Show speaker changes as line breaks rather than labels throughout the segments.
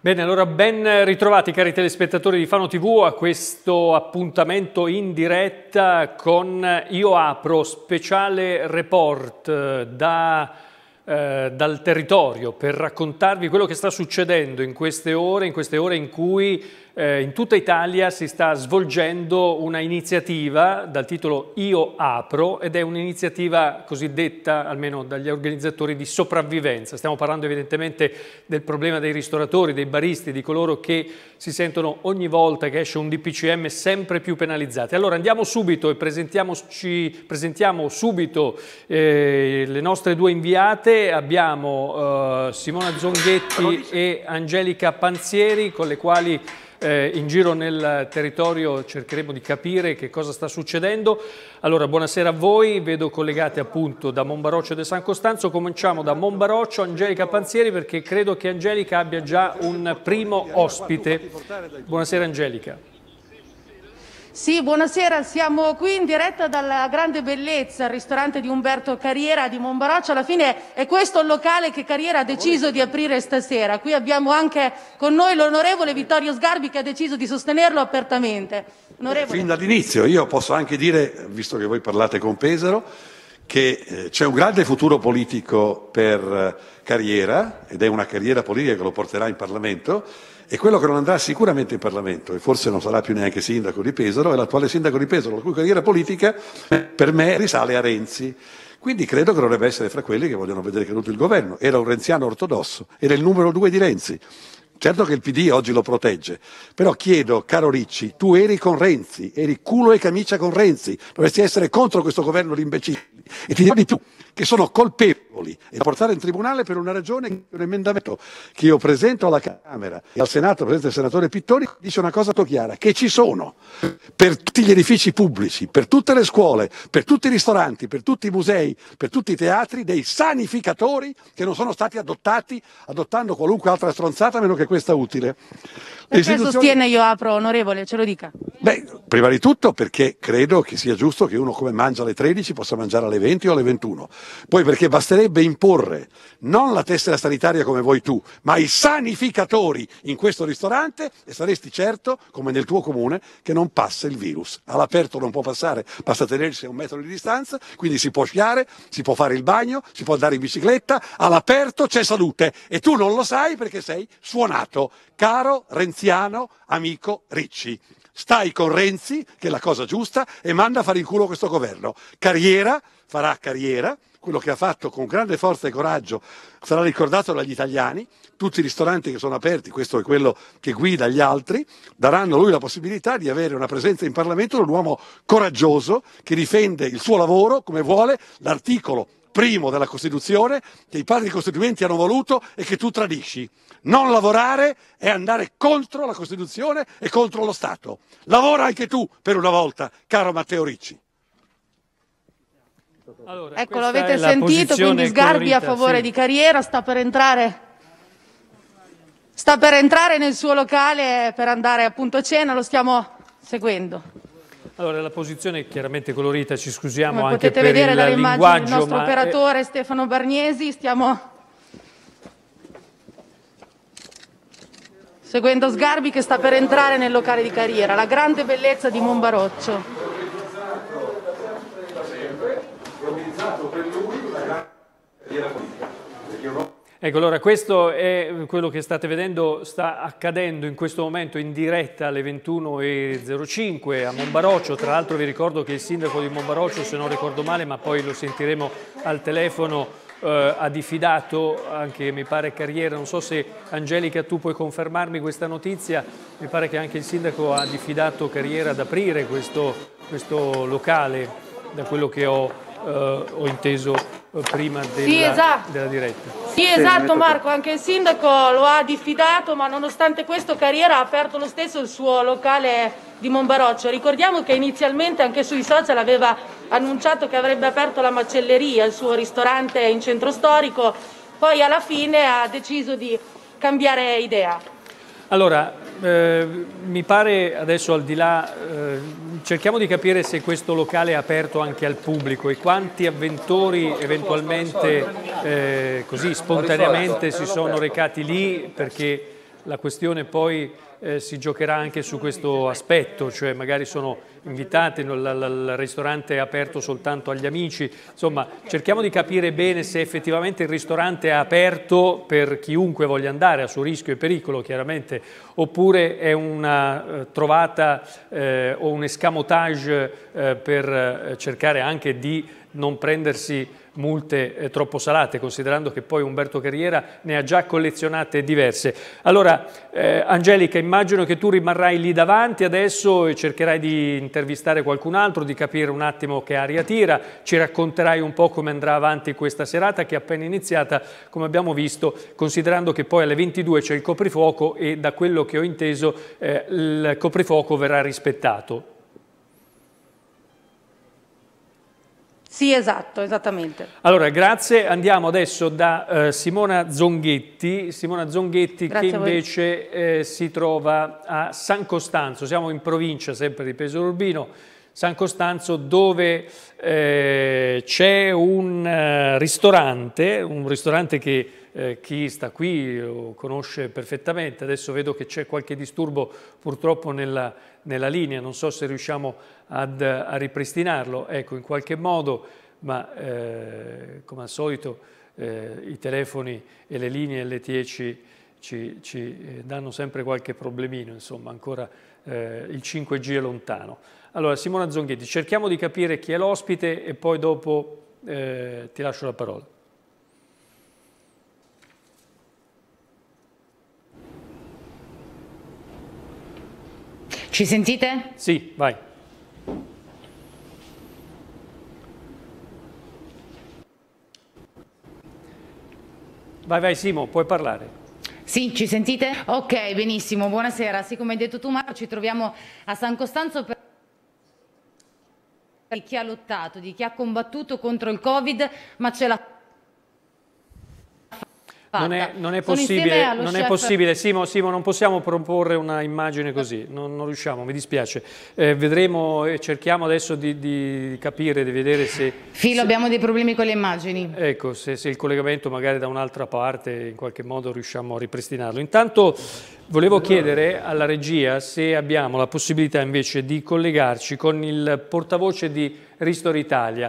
Bene, allora ben ritrovati cari telespettatori di Fano TV a questo appuntamento in diretta con Io Apro, speciale report dal territorio per raccontarvi quello che sta succedendo in queste ore in cui in tutta Italia si sta svolgendo una iniziativa dal titolo Io Apro ed è un'iniziativa cosiddetta, almeno dagli organizzatori, di sopravvivenza. Stiamo parlando evidentemente del problema dei ristoratori, dei baristi, di coloro che si sentono ogni volta che esce un DPCM sempre più penalizzati. Allora andiamo subito e presentiamo subito le nostre due inviate. Abbiamo Simona Zonghetti e Angelica Panzieri, con le quali in giro nel territorio cercheremo di capire che cosa sta succedendo. Allora, buonasera a voi, vedo collegate appunto da Monbaroccio e da San Costanzo. Cominciamo da Monbaroccio, Angelica Panzieri, perché credo che Angelica abbia già un primo ospite. Buonasera Angelica.
Sì, buonasera, siamo qui in diretta dalla Grande Bellezza, il ristorante di Umberto Carriera di Monbaroccio. Alla fine è questo il locale che Carriera ha deciso di aprire stasera. Qui abbiamo anche con noi l'onorevole Vittorio Sgarbi, che ha deciso di sostenerlo apertamente. Onorevole.
Fin dall'inizio, io posso anche dire, visto che voi parlate con Pesaro, che c'è un grande futuro politico per Carriera, ed è una carriera politica che lo porterà in Parlamento. E quello che non andrà sicuramente in Parlamento, e forse non sarà più neanche sindaco di Pesaro, è l'attuale sindaco di Pesaro, la cui carriera politica per me risale a Renzi. Quindi credo che dovrebbe essere fra quelli che vogliono vedere caduto il governo. Era un renziano ortodosso, era il numero 2 di Renzi. Certo che il PD oggi lo protegge, però chiedo, caro Ricci, tu eri con Renzi, eri culo e camicia con Renzi, dovresti essere contro questo governo di imbecilli. E ti dirò di più, che sono colpevoli e da portare in tribunale per una ragione, un emendamento che io presento alla Camera e al Senato, presenta il senatore Pittori, dice una cosa molto chiara, che ci sono per tutti gli edifici pubblici, per tutte le scuole, per tutti i ristoranti, per tutti i musei, per tutti i teatri, dei sanificatori che non sono stati adottando qualunque altra stronzata meno che questa utile.
Perché sostiene Io Apro, onorevole, ce lo dica.
Beh, prima di tutto perché credo che sia giusto che uno come mangia alle 13 possa mangiare alle 20 o alle 21. Poi perché basterebbe imporre non la tessera sanitaria come vuoi tu, ma i sanificatori in questo ristorante e saresti certo, come nel tuo comune, che non passa il virus. All'aperto non può passare, basta tenersi a 1 metro di distanza, quindi si può sciare, si può fare il bagno, si può andare in bicicletta, all'aperto c'è salute e tu non lo sai perché sei suonato. Caro renziano amico Ricci, stai con Renzi, che è la cosa giusta, e manda a fare il culo questo governo. Carriera farà carriera, quello che ha fatto con grande forza e coraggio sarà ricordato dagli italiani, tutti i ristoranti che sono aperti, questo è quello che guida gli altri, daranno a lui la possibilità di avere una presenza in Parlamento di un uomo coraggioso che difende il suo lavoro come vuole l'articolo primo della Costituzione che i padri costituenti hanno voluto e che tu tradisci. Non lavorare è andare contro la Costituzione e contro lo Stato. Lavora anche tu per una volta, caro Matteo Ricci.
Allora, ecco, lo avete sentito, quindi Sgarbi a favore di Carriera, sta per entrare nel suo locale per andare appunto a cena, lo stiamo seguendo.
Allora, la posizione è chiaramente colorita, ci scusiamo
come
anche
potete
per
vedere
il
dalle immagini
linguaggio.
Il nostro operatore Stefano Barniesi, stiamo seguendo Sgarbi che sta per entrare nel locale di Carriera, la Grande Bellezza di Monbaroccio.
Ecco, allora questo è quello che state vedendo, sta accadendo in questo momento in diretta alle 21:05 a Monbaroccio. Tra l'altro vi ricordo che il sindaco di Monbaroccio, se non ricordo male, ma poi lo sentiremo al telefono, ha diffidato anche, mi pare, Carriera. Non so se Angelica tu puoi confermarmi questa notizia, mi pare che anche il sindaco ha diffidato Carriera ad aprire questo locale, da quello che ho inteso prima della diretta.
Sì, esatto Marco, anche il sindaco lo ha diffidato, ma nonostante questo Carriera ha aperto lo stesso il suo locale di Monbaroccio. Ricordiamo che inizialmente anche sui social aveva annunciato che avrebbe aperto la macelleria, il suo ristorante in centro storico, poi alla fine ha deciso di cambiare idea.
Allora, mi pare adesso, al di là, cerchiamo di capire se questo locale è aperto anche al pubblico e quanti avventori eventualmente così spontaneamente si sono recati lì, perché la questione poi si giocherà anche su questo aspetto, cioè magari sono invitati, il ristorante è aperto soltanto agli amici, insomma cerchiamo di capire bene se effettivamente il ristorante è aperto per chiunque voglia andare, a suo rischio e pericolo chiaramente, oppure è una trovata o un escamotage per cercare anche di non prendersi multe troppo salate, considerando che poi Umberto Carriera ne ha già collezionate diverse. Allora, Angelica, immagino che tu rimarrai lì davanti adesso e cercherai di intervistare qualcun altro, di capire un attimo che aria tira, ci racconterai un po' come andrà avanti questa serata che è appena iniziata, come abbiamo visto, considerando che poi alle 22 c'è il coprifuoco e da quello che ho inteso il coprifuoco verrà rispettato.
Sì, esatto, esattamente.
Allora, grazie. Andiamo adesso da Simona Zonghetti. Simona Zonghetti
Grazie
che invece si trova a San Costanzo. Siamo in provincia sempre di Pesaro Urbino. San Costanzo dove c'è un ristorante che chi sta qui lo conosce perfettamente. Adesso vedo che c'è qualche disturbo purtroppo nella linea, non so se riusciamo a ripristinarlo, ecco, in qualche modo, ma come al solito i telefoni e le linee LTE ci danno sempre qualche problemino, insomma, ancora il 5G è lontano. Allora, Simona Zonghetti, cerchiamo di capire chi è l'ospite e poi dopo ti lascio la parola.
Ci sentite?
Sì, vai. Vai Simo, puoi parlare.
Sì, ci sentite? Ok, benissimo, buonasera. Sì, come hai detto tu Marco, ci troviamo a San Costanzo per chi ha lottato, di chi ha combattuto contro il Covid, ma ce l'ha fatta.
Non è possibile, Simo, non possiamo proporre una immagine così, non riusciamo, mi dispiace. Vedremo e cerchiamo adesso di capire, di vedere se...
Filo, abbiamo dei problemi con le immagini.
Ecco, se il collegamento magari da un'altra parte in qualche modo riusciamo a ripristinarlo. Intanto volevo chiedere alla regia se abbiamo la possibilità invece di collegarci con il portavoce di Ristori Italia.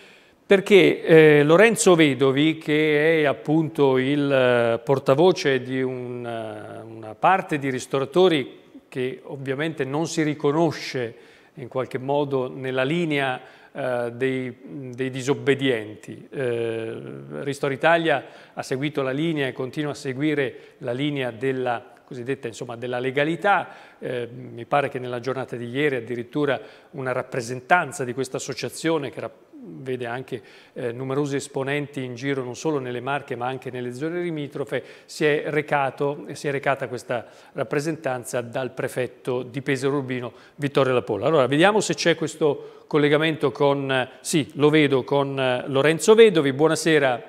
Perché Lorenzo Vedovi, che è appunto il portavoce di una parte di ristoratori che ovviamente non si riconosce in qualche modo nella linea dei disobbedienti. Ristori Italia ha seguito la linea e continua a seguire la linea della cosiddetta, insomma, della legalità. Mi pare che nella giornata di ieri addirittura una rappresentanza di questa associazione che vede anche numerosi esponenti in giro non solo nelle Marche ma anche nelle zone limitrofe, si è recata questa rappresentanza dal prefetto di Pesaro Urbino Vittorio Lapolla. Allora vediamo se c'è questo collegamento con, sì, lo vedo, con Lorenzo Vedovi. Buonasera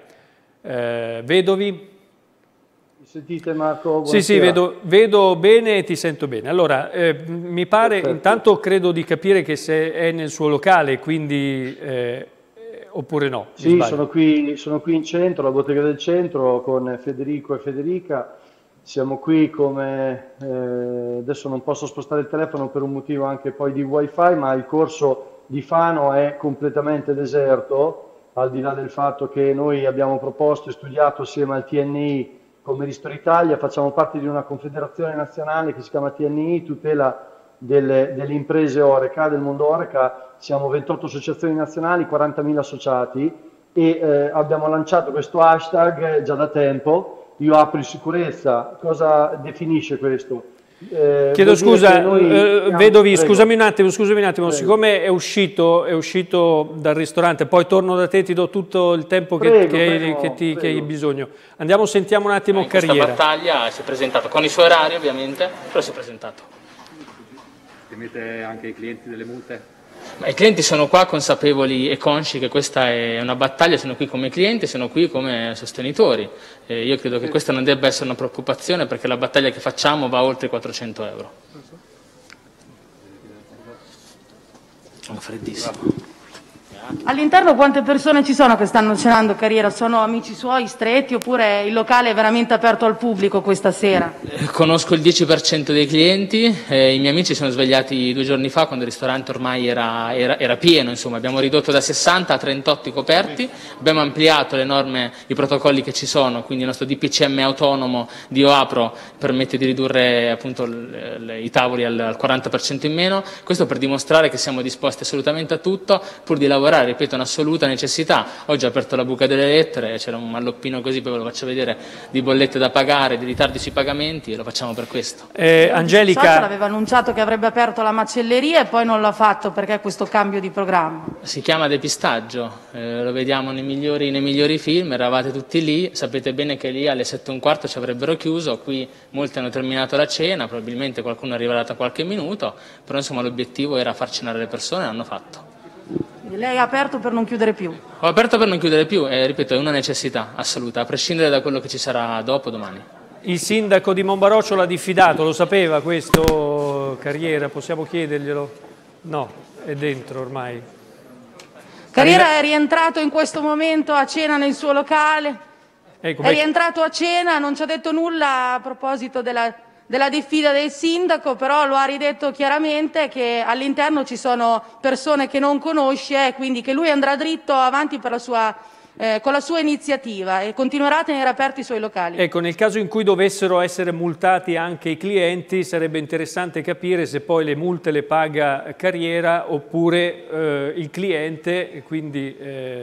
Vedovi.
Sentite Marco? Buonasera.
Sì, vedo bene e ti sento bene. Allora, mi pare, perfetto. Intanto credo di capire che se è nel suo locale, quindi oppure no?
Sì, sono qui in centro, alla bottega del centro, con Federico e Federica. Siamo qui come, adesso non posso spostare il telefono per un motivo anche poi di wifi, ma il corso di Fano è completamente deserto, al di là del fatto che noi abbiamo proposto e studiato assieme al TNI come Ristori Italia, facciamo parte di una confederazione nazionale che si chiama TNI, tutela delle imprese Oreca, del mondo Oreca. Siamo 28 associazioni nazionali, 40.000 associati e abbiamo lanciato questo hashtag già da tempo, Io apro in sicurezza. Cosa definisce questo?
Chiedo scusa, Vedovi, scusami un attimo, prego. Siccome è uscito dal ristorante, poi torno da te, ti do tutto il tempo che hai bisogno. Andiamo, sentiamo un attimo Carriera.
In questa battaglia si è presentato, con i suoi orari ovviamente, però si è presentato.
Temete anche i clienti delle multe?
Ma i clienti sono qua consapevoli e consci che questa è una battaglia, sono qui come clienti, sono qui come sostenitori. Io credo che questa non debba essere una preoccupazione perché la battaglia che facciamo va oltre i 400 euro. Sono freddissimo.
All'interno quante persone ci sono che stanno cenando, Carriera? Sono amici suoi stretti oppure il locale è veramente aperto al pubblico questa sera?
Conosco il 10% dei clienti, i miei amici sono svegliati 2 giorni fa quando il ristorante ormai era pieno, insomma abbiamo ridotto da 60 a 38 i coperti, abbiamo ampliato le norme, i protocolli che ci sono, quindi il nostro DPCM autonomo di Io Apro permette di ridurre appunto i tavoli al 40% in meno, questo per dimostrare che siamo disposti assolutamente a tutto pur di lavorare, ripeto, una assoluta necessità. Oggi ho aperto la buca delle lettere, c'era un malloppino così, poi ve lo faccio vedere, di bollette da pagare, di ritardi sui pagamenti e lo facciamo per questo.
Angelica.
Il social aveva annunciato che avrebbe aperto la macelleria e poi non l'ha fatto perché questo cambio di programma.
Si chiama depistaggio, lo vediamo nei migliori film, eravate tutti lì, sapete bene che lì alle 7:15 ci avrebbero chiuso, qui molti hanno terminato la cena, probabilmente qualcuno arriverà tra qualche minuto, però insomma l'obiettivo era far cenare le persone e l'hanno fatto.
Lei ha aperto per non chiudere più?
Ho aperto per non chiudere più e ripeto è una necessità assoluta, a prescindere da quello che ci sarà dopo, domani.
Il sindaco di Monbaroccio l'ha diffidato, lo sapeva questo, Carriera? Possiamo chiederglielo? No, è dentro ormai.
Carriera è rientrato in questo momento a cena nel suo locale, è rientrato a cena, non ci ha detto nulla a proposito della diffida del sindaco, però lo ha ridetto chiaramente che all'interno ci sono persone che non conosce, quindi che lui andrà dritto avanti per con la sua iniziativa e continuerà a tenere aperti i suoi locali.
Ecco, nel caso in cui dovessero essere multati anche i clienti, sarebbe interessante capire se poi le multe le paga Carriera oppure il cliente, quindi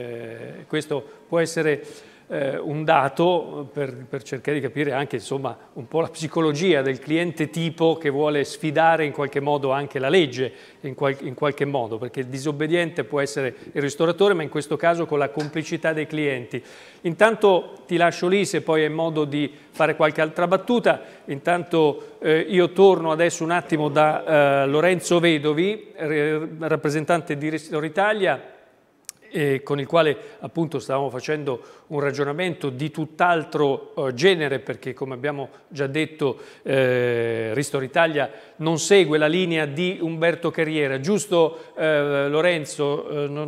questo può essere un dato per cercare di capire anche insomma un po' la psicologia del cliente tipo che vuole sfidare in qualche modo anche la legge, in qualche modo, perché il disobbediente può essere il ristoratore, ma in questo caso con la complicità dei clienti. Intanto ti lascio lì se poi hai modo di fare qualche altra battuta. Intanto io torno adesso un attimo da Lorenzo Vedovi, rappresentante di Ristoro Italia, con il quale appunto stavamo facendo un ragionamento di tutt'altro genere, perché come abbiamo già detto Ristoro Italia non segue la linea di Umberto Carriera, giusto Lorenzo?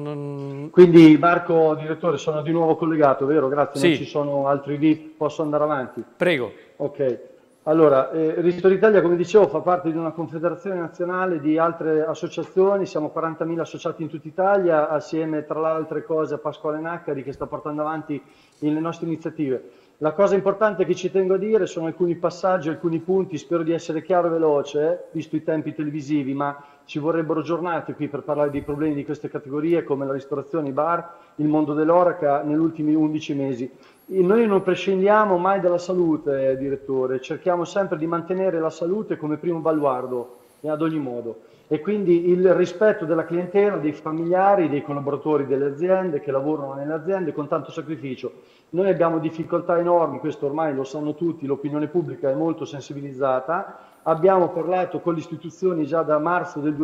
Quindi Marco, direttore, sono di nuovo collegato, vero? Grazie,
sì.
Non ci sono altri lì, posso andare avanti?
Prego.
Ok. Allora, Ristoro Italia, come dicevo, fa parte di una confederazione nazionale di altre associazioni, siamo 40.000 associati in tutta Italia, assieme tra le altre cose a Pasquale Naccari che sta portando avanti le nostre iniziative. La cosa importante che ci tengo a dire sono alcuni passaggi, alcuni punti, spero di essere chiaro e veloce, visto i tempi televisivi, ma ci vorrebbero giornate qui per parlare dei problemi di queste categorie come la ristorazione, i bar, il mondo dell'oreca negli ultimi 11 mesi. Noi non prescindiamo mai dalla salute, direttore, cerchiamo sempre di mantenere la salute come primo baluardo ad ogni modo e quindi il rispetto della clientela, dei familiari, dei collaboratori delle aziende che lavorano nelle aziende con tanto sacrificio. Noi abbiamo difficoltà enormi, questo ormai lo sanno tutti, l'opinione pubblica è molto sensibilizzata. Abbiamo parlato con le istituzioni già da marzo del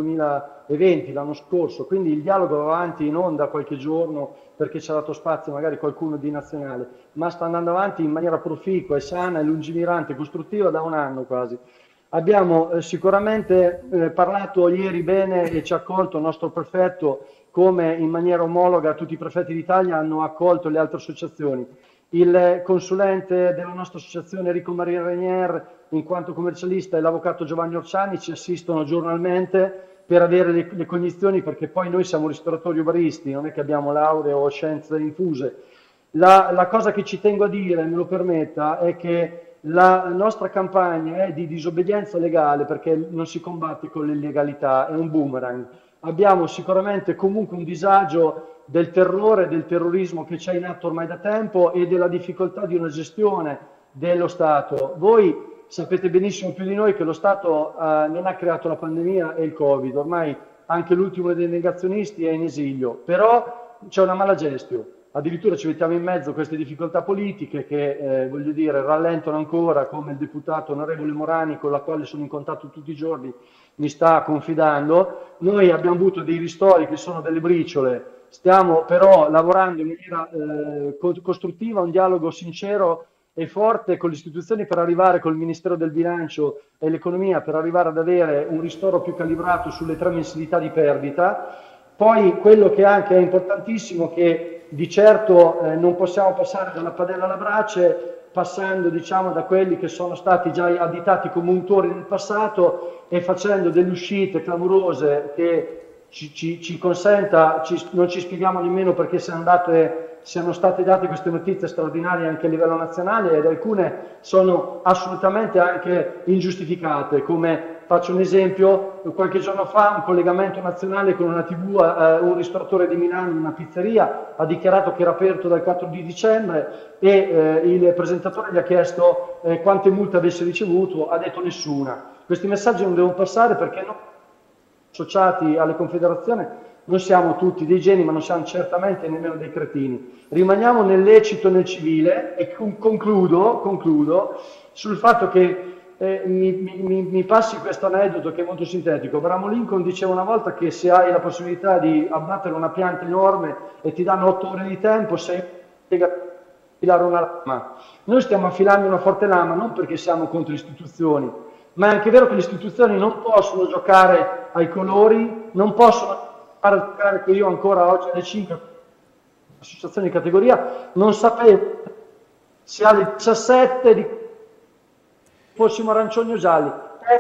2020, l'anno scorso, quindi il dialogo va avanti in onda qualche giorno perché ci ha dato spazio magari qualcuno di nazionale, ma sta andando avanti in maniera proficua e sana e lungimirante, costruttiva da un anno quasi. Abbiamo sicuramente parlato ieri bene e ci ha accolto il nostro prefetto, come in maniera omologa tutti i prefetti d'Italia hanno accolto le altre associazioni. Il consulente della nostra associazione Enrico Maria Renier, in quanto commercialista, e l'avvocato Giovanni Orciani ci assistono giornalmente per avere le cognizioni, perché poi noi siamo ristoratori o baristi, non è che abbiamo lauree o scienze infuse. La cosa che ci tengo a dire, me lo permetta, è che la nostra campagna è di disobbedienza legale, perché non si combatte con l'illegalità, è un boomerang. Abbiamo sicuramente comunque un disagio del terrore, del terrorismo che c'è in atto ormai da tempo e della difficoltà di una gestione dello Stato. Voi sapete benissimo più di noi che lo Stato non ha creato la pandemia e il Covid, ormai anche l'ultimo dei negazionisti è in esilio, però c'è una mala gestione. Addirittura ci mettiamo in mezzo queste difficoltà politiche che, voglio dire, rallentano ancora, come il deputato onorevole Morani, con la quale sono in contatto tutti i giorni, mi sta confidando. Noi abbiamo avuto dei ristori che sono delle briciole, stiamo però lavorando in maniera costruttiva, un dialogo sincero e forte con le istituzioni per arrivare, col Ministero del Bilancio e l'Economia, per arrivare ad avere un ristoro più calibrato sulle 3 mensilità di perdita. Poi quello che anche è importantissimo, che di certo non possiamo passare dalla padella alla brace, passando diciamo da quelli che sono stati già additati come untori nel passato e facendo delle uscite clamorose che ci consenta, non ci spieghiamo nemmeno perché siano state date queste notizie straordinarie anche a livello nazionale, ed alcune sono assolutamente anche ingiustificate, come faccio un esempio: qualche giorno fa un collegamento nazionale con una TV, un ristoratore di Milano, una pizzeria, ha dichiarato che era aperto dal 4 di dicembre e il presentatore gli ha chiesto quante multe avesse ricevuto, ha detto nessuna. Questi messaggi non devono passare, perché noi associati alle confederazioni non siamo tutti dei geni, ma non siamo certamente nemmeno dei cretini. Rimaniamo nel lecito, nel civile, e concludo sul fatto che mi passi questo aneddoto che è molto sintetico. Abraham Lincoln diceva una volta che se hai la possibilità di abbattere una pianta enorme e ti danno 8 ore di tempo, sei affilare una lama. Noi stiamo affilando una forte lama non perché siamo contro le istituzioni, ma è anche vero che le istituzioni non possono giocare ai colori, non possono giocare, che io ancora oggi alle 5 associazioni di categoria non sapevo se alle 17 fossimo arancioni o gialli.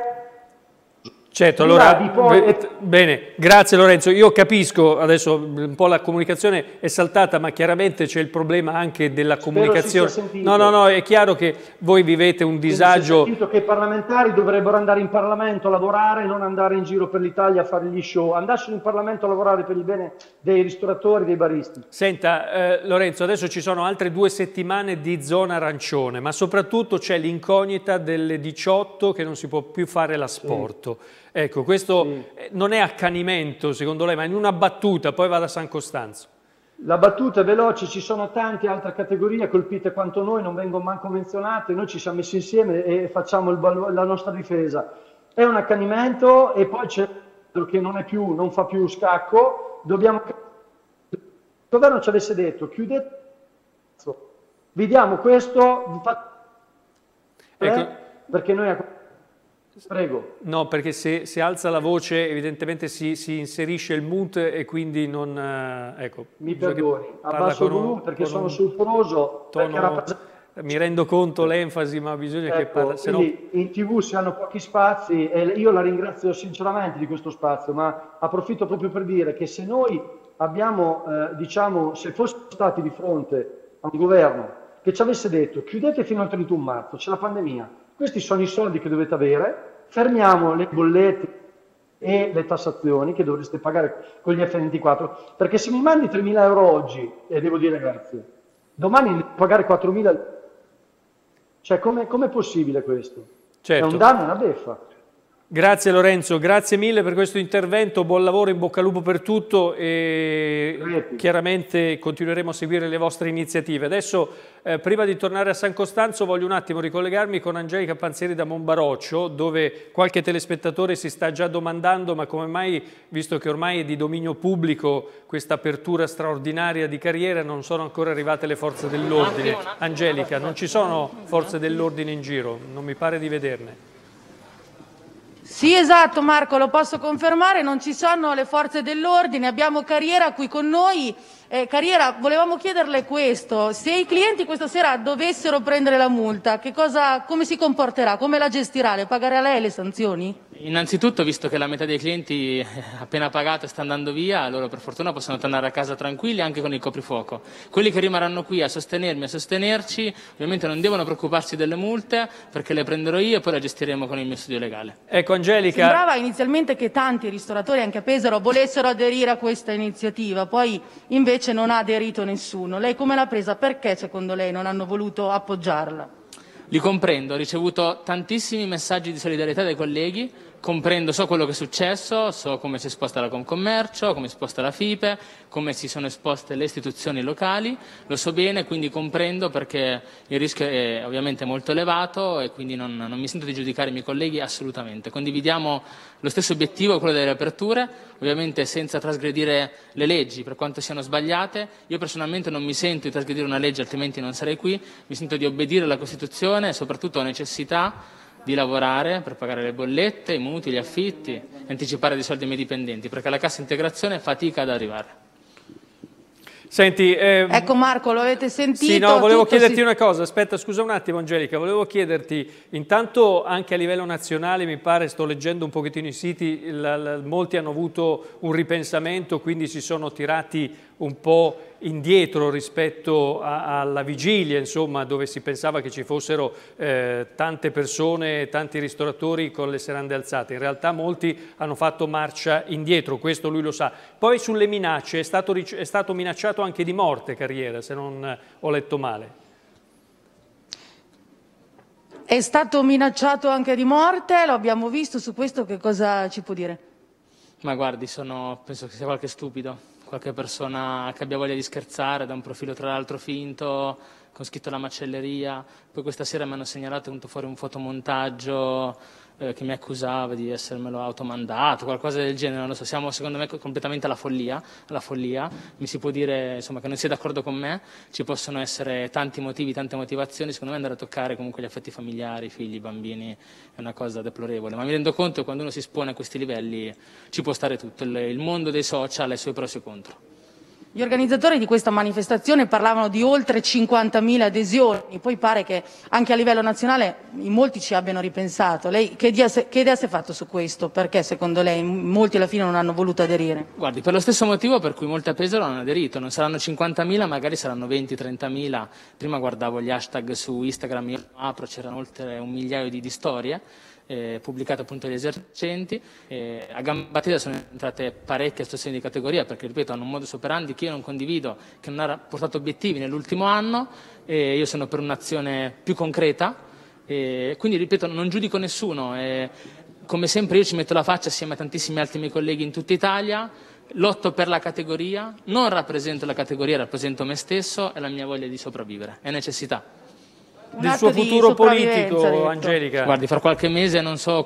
Certo, allora, bene, grazie Lorenzo. Io capisco, adesso un po' la comunicazione è saltata, ma chiaramente c'è il problema anche della comunicazione. No, è chiaro che voi vivete un disagio. Ho
sentito che i parlamentari dovrebbero andare in Parlamento a lavorare, non andare in giro per l'Italia a fare gli show. Andassero in Parlamento a lavorare per il bene dei ristoratori, dei baristi.
Senta, Lorenzo, adesso ci sono altre 2 settimane di zona arancione, ma soprattutto c'è l'incognita delle 18 che non si può più fare l'asporto. Sì. Ecco, questo non è accanimento secondo lei, ma in una battuta poi va da San Costanzo.
La battuta è veloce, ci sono tante altre categorie colpite quanto noi, non vengono manco menzionate, noi ci siamo messi insieme e facciamo la nostra difesa. È un accanimento, e poi c'è che non fa più scacco, dobbiamo... Il governo ci avesse detto, chiudete, vi diamo questo, perché noi... Prego.
No, perché se alza la voce evidentemente si inserisce il mute e quindi non... ecco,
mi perdoni, abbasso il volume perché sono sulfuroso.
Mi rendo conto l'enfasi, ma bisogna che parli.
Quindi in TV si hanno pochi spazi e io la ringrazio sinceramente di questo spazio, ma approfitto proprio per dire che se noi abbiamo, se fossimo stati di fronte a un governo che ci avesse detto chiudete fino al 31 marzo, c'è la pandemia, questi sono i soldi che dovete avere, fermiamo le bollette e le tassazioni che dovreste pagare con gli F24, perché se mi mandi 3.000 euro oggi, e devo dire grazie, domani devo pagare 4.000, cioè com'è possibile questo?
Certo.
È un danno, è una beffa.
Grazie Lorenzo, grazie mille per questo intervento, buon lavoro, in bocca al lupo per tutto e chiaramente continueremo a seguire le vostre iniziative. Adesso prima di tornare a San Costanzo voglio un attimo ricollegarmi con Angelica Panzeri da Monbaroccio, dove qualche telespettatore si sta già domandando ma come mai, visto che ormai è di dominio pubblico questa apertura straordinaria di carriera, non sono ancora arrivate le forze dell'ordine. Angelica, non ci sono forze dell'ordine in giro, non mi pare di vederne.
Sì, esatto Marco, lo posso confermare, non ci sono le forze dell'ordine, abbiamo Carriera qui con noi. Carriera, volevamo chiederle questo: se i clienti questa sera dovessero prendere la multa, come si comporterà, come la gestirà, le pagherà lei le sanzioni?
Innanzitutto, visto che la metà dei clienti appena pagato sta andando via, loro per fortuna possono tornare a casa tranquilli anche con il coprifuoco. Quelli che rimarranno qui a sostenermi, a sostenerci, ovviamente non devono preoccuparsi delle multe perché le prenderò io e poi le gestiremo con il mio studio legale.
Ecco Angelica.
Sembrava inizialmente che tanti ristoratori anche a Pesaro volessero aderire a questa iniziativa, poi invece non ha aderito nessuno. Lei come l'ha presa? Perché secondo lei non hanno voluto appoggiarla?
Li comprendo, ho ricevuto tantissimi messaggi di solidarietà dai colleghi, comprendo, so quello che è successo, so come si è esposta la Confcommercio, come si è esposta la FIPE, come si sono esposte le istituzioni locali, lo so bene, quindi comprendo perché il rischio è ovviamente molto elevato e quindi non mi sento di giudicare i miei colleghi assolutamente. Condividiamo lo stesso obiettivo, quello delle aperture, ovviamente senza trasgredire le leggi per quanto siano sbagliate. Io personalmente non mi sento di trasgredire una legge, altrimenti non sarei qui, mi sento di obbedire alla Costituzione e soprattutto a necessità di lavorare per pagare le bollette, i mutui, gli affitti, anticipare dei soldi ai miei dipendenti, perché la cassa integrazione fatica ad arrivare.
Senti,
ecco Marco, lo avete sentito?
Sì, no, volevo chiederti una cosa, aspetta, scusa un attimo Angelica, volevo chiederti, intanto anche a livello nazionale mi pare, sto leggendo un pochettino i siti, molti hanno avuto un ripensamento, quindi si sono tirati un po' indietro rispetto alla vigilia, insomma, dove si pensava che ci fossero tante persone, tanti ristoratori con le serrande alzate. In realtà molti hanno fatto marcia indietro, questo lui lo sa. Poi sulle minacce, è stato minacciato anche di morte Carriera, se non ho letto male.
È stato minacciato anche di morte, lo abbiamo visto, su questo che cosa ci può dire?
Ma guardi, penso che sia qualche stupido, qualche persona che abbia voglia di scherzare, da un profilo tra l'altro finto, con scritto la macelleria. Poi questa sera mi hanno segnalato, è venuto fuori un fotomontaggio che mi accusava di essermelo automandato, qualcosa del genere, non lo so, siamo secondo me completamente alla follia, mi si può dire insomma, che non sia d'accordo con me, ci possono essere tanti motivi, tante motivazioni, secondo me andare a toccare comunque gli affetti familiari, i figli, i bambini è una cosa deplorevole, ma mi rendo conto che quando uno si espone a questi livelli ci può stare tutto, il mondo dei social ha i suoi pro e i suoi contro.
Gli organizzatori di questa manifestazione parlavano di oltre 50.000 adesioni, poi pare che anche a livello nazionale in molti ci abbiano ripensato. Lei che idea si è fatto su questo? Perché secondo lei molti alla fine non hanno voluto aderire?
Guardi, per lo stesso motivo per cui molti a Pesaro hanno aderito, non saranno 50.000, magari saranno 20-30.000. Prima guardavo gli hashtag su Instagram, io apro, c'erano oltre 1 migliaio di storie. Pubblicate appunto dagli esercenti, a gamba tesa sono entrate parecchie associazioni di categoria perché ripeto hanno un modus operandi che io non condivido, che non ha portato obiettivi nell'ultimo anno, io sono per un'azione più concreta, quindi ripeto non giudico nessuno, come sempre io ci metto la faccia assieme a tantissimi altri miei colleghi in tutta Italia, lotto per la categoria, non rappresento la categoria, rappresento me stesso e la mia voglia di sopravvivere, è necessità.
Del suo futuro politico, Angelica?
Guardi, fra qualche mese non so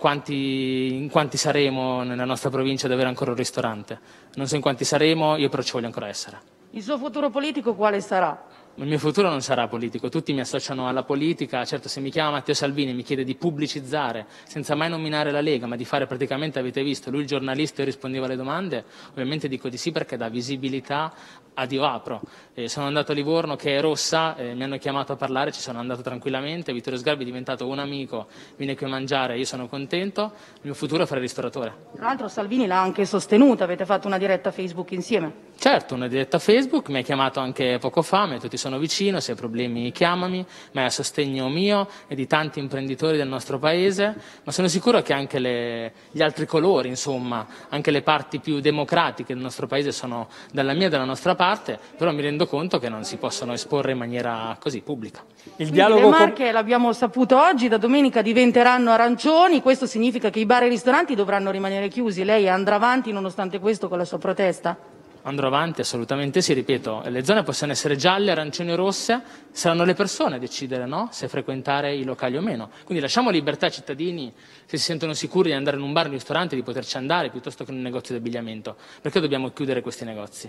in quanti saremo nella nostra provincia ad avere ancora un ristorante. Non so in quanti saremo, io però ci voglio ancora essere.
Il suo futuro politico quale sarà?
Il mio futuro non sarà politico, tutti mi associano alla politica, certo se mi chiama Matteo Salvini e mi chiede di pubblicizzare, senza mai nominare la Lega, ma di fare praticamente, avete visto, lui il giornalista e rispondeva alle domande, ovviamente dico di sì perché dà visibilità ad Io Apro. Sono andato a Livorno che è rossa, mi hanno chiamato a parlare, ci sono andato tranquillamente, Vittorio Sgarbi è diventato un amico, viene qui a mangiare, io sono contento, il mio futuro è fare il ristoratore.
Tra l'altro Salvini l'ha anche sostenuta, avete fatto una diretta Facebook insieme?
Certo, una diretta Facebook, mi ha chiamato anche poco fa, mi ha detto ti sono vicino, se hai problemi chiamami, ma è a sostegno mio e di tanti imprenditori del nostro paese, ma sono sicuro che anche gli altri colori, insomma, anche le parti più democratiche del nostro paese sono dalla mia e dalla nostra parte, però mi rendo conto che non si possono esporre in maniera così pubblica.
Il dialogo le Marche, l'abbiamo saputo oggi, da domenica diventeranno arancioni, questo significa che i bar e i ristoranti dovranno rimanere chiusi, lei andrà avanti nonostante questo con la sua protesta?
Andrò avanti, assolutamente sì, ripeto, le zone possono essere gialle, arancioni o rosse, saranno le persone a decidere, no? Se frequentare i locali o meno. Quindi lasciamo libertà ai cittadini, se si sentono sicuri di andare in un bar o in un ristorante, di poterci andare piuttosto che in un negozio di abbigliamento. Perché dobbiamo chiudere questi negozi?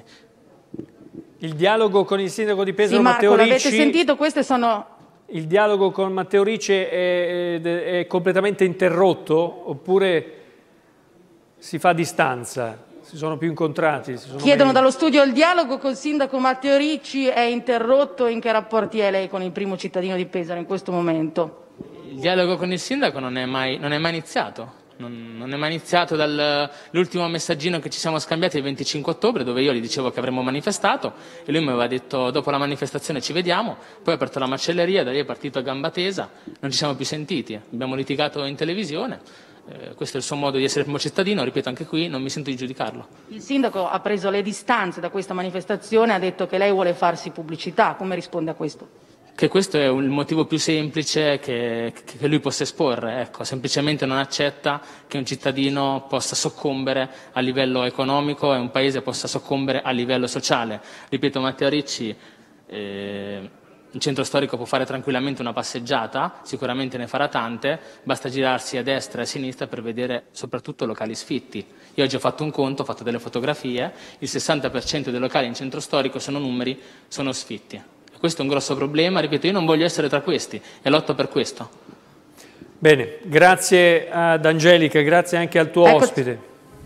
Il dialogo con il sindaco di Pesaro,
sì, Marco,
Matteo Ricci...
l'avete sentito? Queste sono...
Il dialogo con Matteo Ricci è completamente interrotto oppure si fa a distanza? Si sono più incontrati?
Chiedono dallo studio il dialogo col sindaco Matteo Ricci è interrotto, in che rapporti è lei con il primo cittadino di Pesaro in questo momento?
Il dialogo con il sindaco non è mai iniziato. Non è mai iniziato dall'ultimo messaggino che ci siamo scambiati il 25 ottobre dove io gli dicevo che avremmo manifestato e lui mi aveva detto dopo la manifestazione ci vediamo, poi ha aperto la macelleria, da lì è partito a gamba tesa, non ci siamo più sentiti, abbiamo litigato in televisione, questo è il suo modo di essere primo cittadino, ripeto anche qui non mi sento di giudicarlo.
Il sindaco ha preso le distanze da questa manifestazione, ha detto che lei vuole farsi pubblicità, come risponde a questo?
Che questo è il motivo più semplice che lui possa esporre, ecco, semplicemente non accetta che un cittadino possa soccombere a livello economico e un paese possa soccombere a livello sociale. Ripeto, Matteo Ricci, il centro storico può fare tranquillamente una passeggiata, sicuramente ne farà tante, basta girarsi a destra e a sinistra per vedere soprattutto locali sfitti. Io oggi ho fatto un conto, ho fatto delle fotografie, il 60% dei locali in centro storico sono sfitti. Questo è un grosso problema, ripeto, io non voglio essere tra questi e lotto per questo.
Bene, grazie ad Angelica, grazie anche al tuo ospite.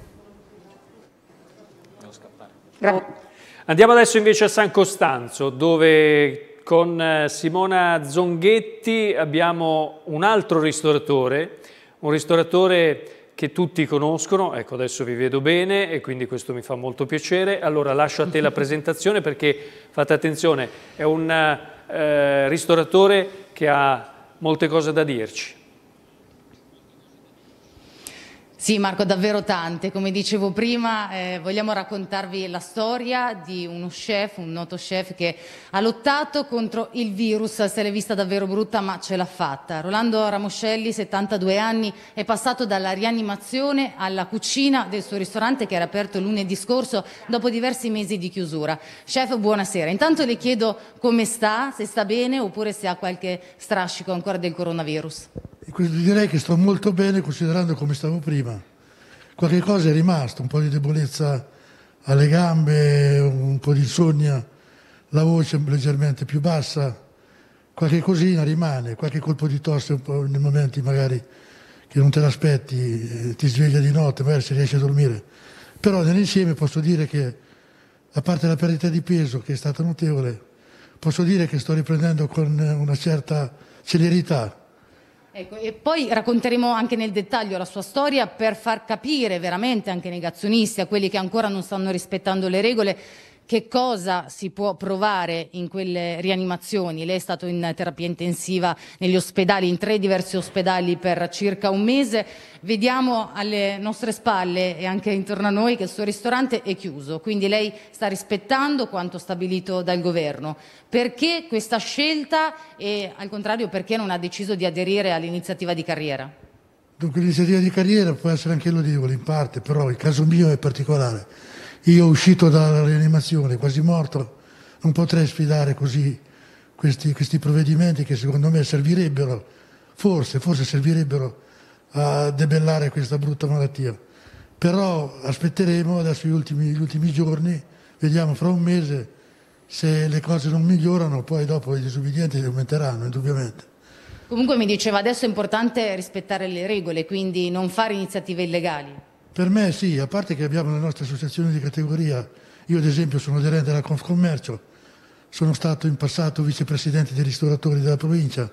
Andiamo adesso invece a San Costanzo, dove con Simona Zonghetti abbiamo un altro ristoratore, un ristoratore che tutti conoscono. Ecco, adesso vi vedo bene e quindi questo mi fa molto piacere. Allora lascio a te la presentazione, perché fate attenzione, è un ristoratore che ha molte cose da dirci.
Sì, Marco, davvero tante. Come dicevo prima, vogliamo raccontarvi la storia di uno chef, un noto chef che ha lottato contro il virus. Se l'è vista davvero brutta, ma ce l'ha fatta. Rolando Ramoscelli, 72 anni, è passato dalla rianimazione alla cucina del suo ristorante, che era aperto lunedì scorso dopo diversi mesi di chiusura. Chef, buonasera. Intanto le chiedo come sta, se sta bene oppure se ha qualche strascico ancora del coronavirus.
Direi che sto molto bene, considerando come stavo prima. Qualche cosa è rimasto, un po' di debolezza alle gambe, un po' di insonnia, la voce leggermente più bassa, qualche cosina rimane, qualche colpo di tosse un po' nei momenti magari che non te l'aspetti, ti sveglia di notte, magari si riesce a dormire. Però nell'insieme posso dire che, a parte la perdita di peso che è stata notevole, posso dire che sto riprendendo con una certa celerità.
Ecco, e poi racconteremo anche nel dettaglio la sua storia per far capire veramente anche ai negazionisti, a quelli che ancora non stanno rispettando le regole, che cosa si può provare in quelle rianimazioni. Lei è stato in terapia intensiva negli ospedali, in 3 diversi ospedali per circa un mese. Vediamo alle nostre spalle e anche intorno a noi che il suo ristorante è chiuso, quindi lei sta rispettando quanto stabilito dal governo. Perché questa scelta e, al contrario, perché non ha deciso di aderire all'iniziativa di carriera?
Dunque, l'iniziativa di carriera può essere anche lodevole in parte, però il caso mio è particolare. Io, uscito dalla rianimazione, quasi morto, non potrei sfidare così questi provvedimenti che secondo me servirebbero, forse servirebbero a debellare questa brutta malattia. Però aspetteremo adesso gli ultimi giorni, vediamo fra un mese se le cose non migliorano, poi dopo i disubbidienti aumenteranno indubbiamente.
Comunque mi diceva adesso è importante rispettare le regole, quindi non fare iniziative illegali.
Per me sì, a parte che abbiamo le nostre associazioni di categoria. Io ad esempio sono aderente alla Confcommercio, sono stato in passato vicepresidente dei ristoratori della provincia.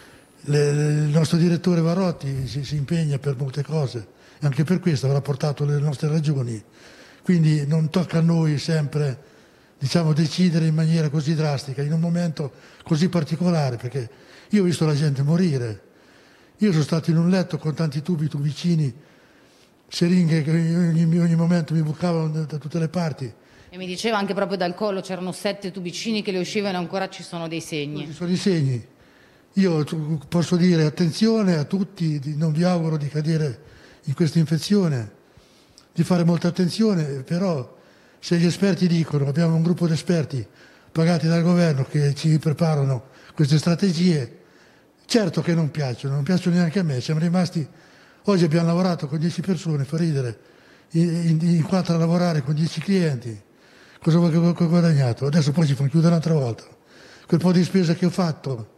Il nostro direttore Varotti si impegna per molte cose, e anche per questo avrà portato le nostre ragioni. Quindi non tocca a noi sempre, diciamo, decidere in maniera così drastica, in un momento così particolare, perché io ho visto la gente morire. Io sono stato in un letto con tanti tubicini, siringhe che ogni momento mi bucavano da tutte le parti.
E mi diceva anche proprio dal collo c'erano 7 tubicini che le uscivano e ancora ci sono dei segni.
Ci sono i segni. Io posso dire attenzione a tutti, non vi auguro di cadere in questa infezione, di fare molta attenzione, però se gli esperti dicono, abbiamo un gruppo di esperti pagati dal governo che ci preparano queste strategie, certo che non piacciono neanche a me, siamo rimasti. Oggi abbiamo lavorato con 10 persone, fa ridere, in 4 a lavorare con 10 clienti. Cosa ho guadagnato? Adesso poi ci fanno chiudere un'altra volta. Quel po' di spesa che ho fatto,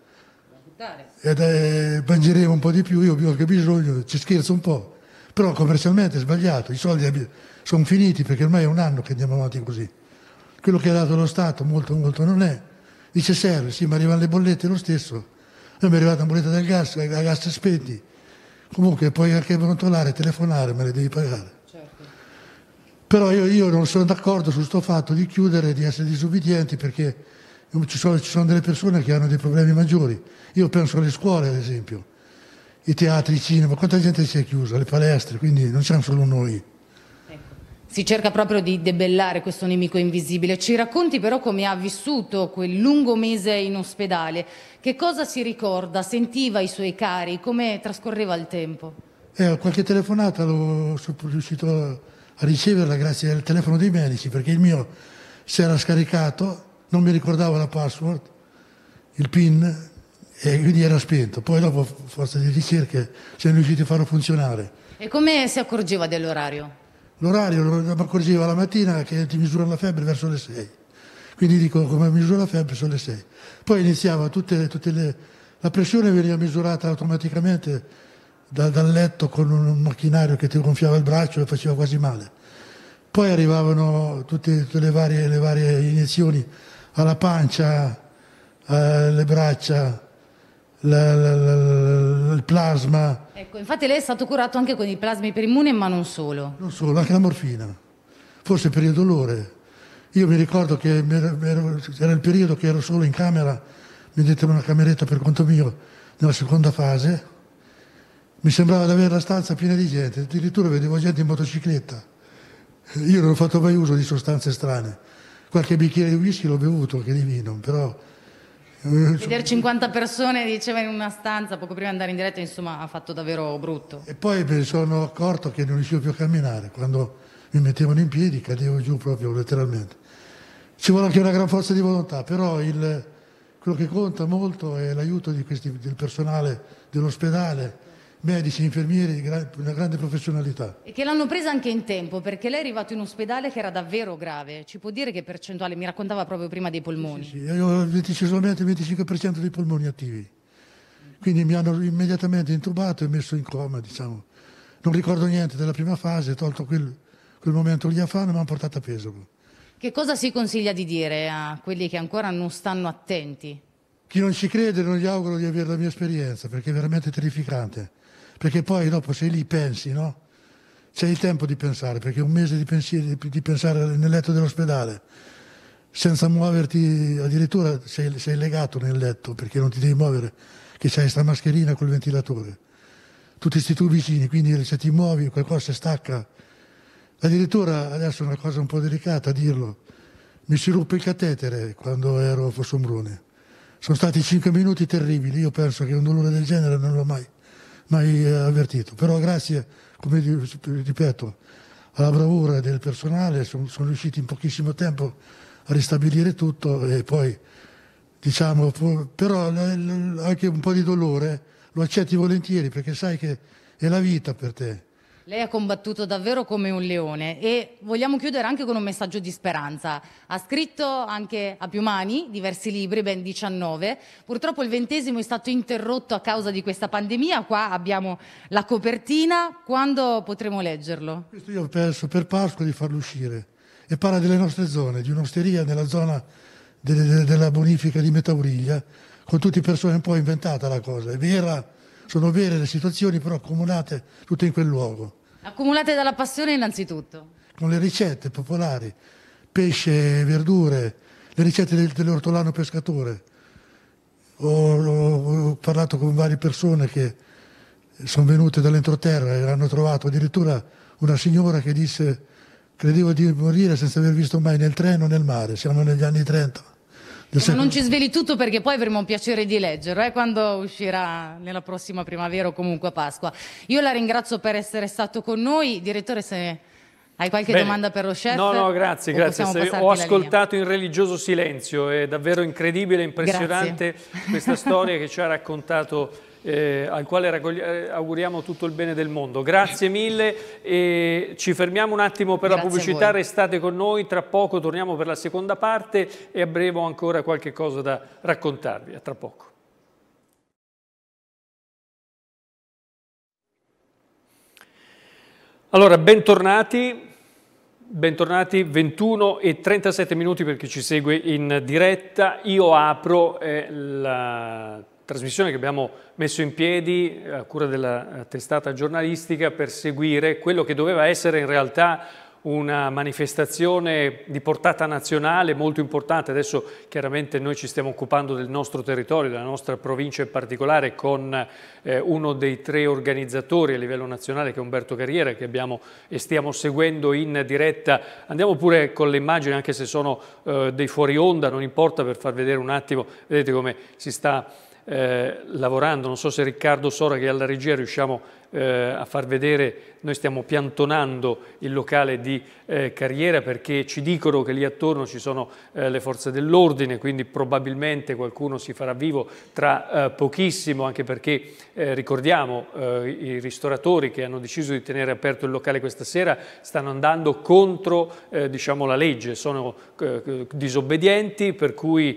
mangeremo un po' di più, io ho anche bisogno, ci scherzo un po'. Però commercialmente è sbagliato, i soldi sono finiti perché ormai è un anno che andiamo avanti così. Quello che ha dato lo Stato molto non è. Dice serve, sì, ma arrivano le bollette lo stesso. A me è arrivata una bolletta del gas, a gas spenti. Comunque puoi anche brontolare, telefonare, me le devi pagare.
Certo.
Però io non sono d'accordo su sto fatto di chiudere, di essere disubbidienti, perché ci sono delle persone che hanno dei problemi maggiori. Io penso alle scuole, ad esempio, i teatri, i cinema, quanta gente si è chiusa, le palestre, quindi non siamo solo noi.
Si cerca proprio di debellare questo nemico invisibile. Ci racconti però come ha vissuto quel lungo mese in ospedale. Che cosa si ricorda? Sentiva i suoi cari? Come trascorreva il tempo?
Qualche telefonata sono riuscito a riceverla grazie al telefono dei medici, perché il mio si era scaricato, non mi ricordavo la password, il PIN, e quindi era spento. Poi dopo, a forza di ricerche, siamo riusciti a farlo funzionare.
E come si accorgeva dell'orario?
L'orario mi accorgeva la mattina che ti misurano la febbre verso le 6. Quindi dico, come misura la febbre sono le 6. Poi iniziava la pressione veniva misurata automaticamente dal letto con un macchinario che ti gonfiava il braccio e faceva quasi male. Poi arrivavano tutte le varie iniezioni alla pancia, alle braccia, il plasma.
Ecco, infatti lei è stato curato anche con i plasmi iperimmune, ma non solo.
Non solo, anche la morfina, forse per il dolore. Io mi ricordo che era il periodo che ero solo in camera, mi dettero una cameretta per conto mio nella seconda fase, mi sembrava di avere la stanza piena di gente, addirittura vedevo gente in motocicletta. Io non ho fatto mai uso di sostanze strane, qualche bicchiere di whisky l'ho bevuto, anche di vino, però...
Vedere 50 persone, diceva, in una stanza poco prima di andare in diretta, insomma, ha fatto davvero brutto.
E poi mi sono accorto che non riuscivo più a camminare, quando mi mettevano in piedi cadevo giù proprio letteralmente. Ci vuole anche una gran forza di volontà, però quello che conta molto è l'aiuto del personale dell'ospedale, medici, infermieri, una grande professionalità.
E che l'hanno presa anche in tempo, perché lei è arrivato in ospedale che era davvero grave. Ci può dire che percentuale? Mi raccontava proprio prima dei polmoni.
Sì, io ho solamente il 25% dei polmoni attivi. Quindi mi hanno immediatamente intubato e messo in coma, diciamo. Non ricordo niente della prima fase, tolto quel momento lì a fame, mi hanno portato a Pesaro.
Che cosa si consiglia di dire a quelli che ancora non stanno attenti?
Chi non ci crede non gli auguro di avere la mia esperienza, perché è veramente terrificante. Perché poi dopo sei lì, pensi, no? C'è il tempo di pensare, perché un mese di pensare nel letto dell'ospedale, senza muoverti, addirittura sei legato nel letto, perché non ti devi muovere, che c'hai questa mascherina col ventilatore. Tutti questi tubicini, quindi se ti muovi qualcosa si stacca. Addirittura, adesso è una cosa un po' delicata a dirlo, mi si ruppe il catetere quando ero a Fossombrone. Sono stati 5 minuti terribili, io penso che un dolore del genere non l'ho mai avvertito, però grazie, come ripeto, alla bravura del personale sono riusciti in pochissimo tempo a ristabilire tutto e poi, diciamo, però anche un po' di dolore lo accetti volentieri perché sai che è la vita per te.
Lei ha combattuto davvero come un leone e vogliamo chiudere anche con un messaggio di speranza. Ha scritto anche a più mani diversi libri, ben 19. Purtroppo il 20° è stato interrotto a causa di questa pandemia. Qua abbiamo la copertina. Quando potremo leggerlo?
Questo io penso per Pasqua di farlo uscire. E parla delle nostre zone, di un'osteria nella zona della bonifica di Metauriglia, con tutte persone un po' inventata la cosa. È vera, sono vere le situazioni, però accomunate tutte in quel luogo.
Accumulate dalla passione innanzitutto.
Con le ricette popolari, pesce, verdure, le ricette dell'ortolano pescatore. Ho parlato con varie persone che sono venute dall'entroterra e hanno trovato addirittura una signora che disse: credevo di morire senza aver visto mai né il treno né il mare. Siamo negli anni 30.
Ma non ci sveli tutto perché poi avremo piacere di leggerlo quando uscirà nella prossima primavera o comunque a Pasqua. Io la ringrazio per essere stato con noi. Direttore, se hai qualche domanda per lo chef?
No, grazie. Ho ascoltato in religioso silenzio, è davvero incredibile, impressionante questa storia che ci ha raccontato, al quale auguriamo tutto il bene del mondo. Grazie mille e ci fermiamo un attimo per la pubblicità, restate con noi, tra poco torniamo per la seconda parte e avremo ancora qualche cosa da raccontarvi. A tra poco. Allora, bentornati, 21:37 per chi ci segue in diretta. Io apro la trasmissione che abbiamo messo in piedi a cura della testata giornalistica per seguire quello che doveva essere in realtà una manifestazione di portata nazionale molto importante. Adesso chiaramente noi ci stiamo occupando del nostro territorio, della nostra provincia in particolare, con uno dei 3 organizzatori a livello nazionale che è Umberto Carriera, che abbiamo e stiamo seguendo in diretta. Andiamo pure con le immagini, anche se sono dei fuori onda, non importa, per far vedere un attimo, vedete come si sta lavorando. Non so se Riccardo Sora, che è alla regia, riusciamo a far vedere. Noi stiamo piantonando il locale di Carriera perché ci dicono che lì attorno ci sono le forze dell'ordine, quindi probabilmente qualcuno si farà vivo tra pochissimo, anche perché ricordiamo i ristoratori che hanno deciso di tenere aperto il locale questa sera stanno andando contro diciamo, la legge, sono disobbedienti, per cui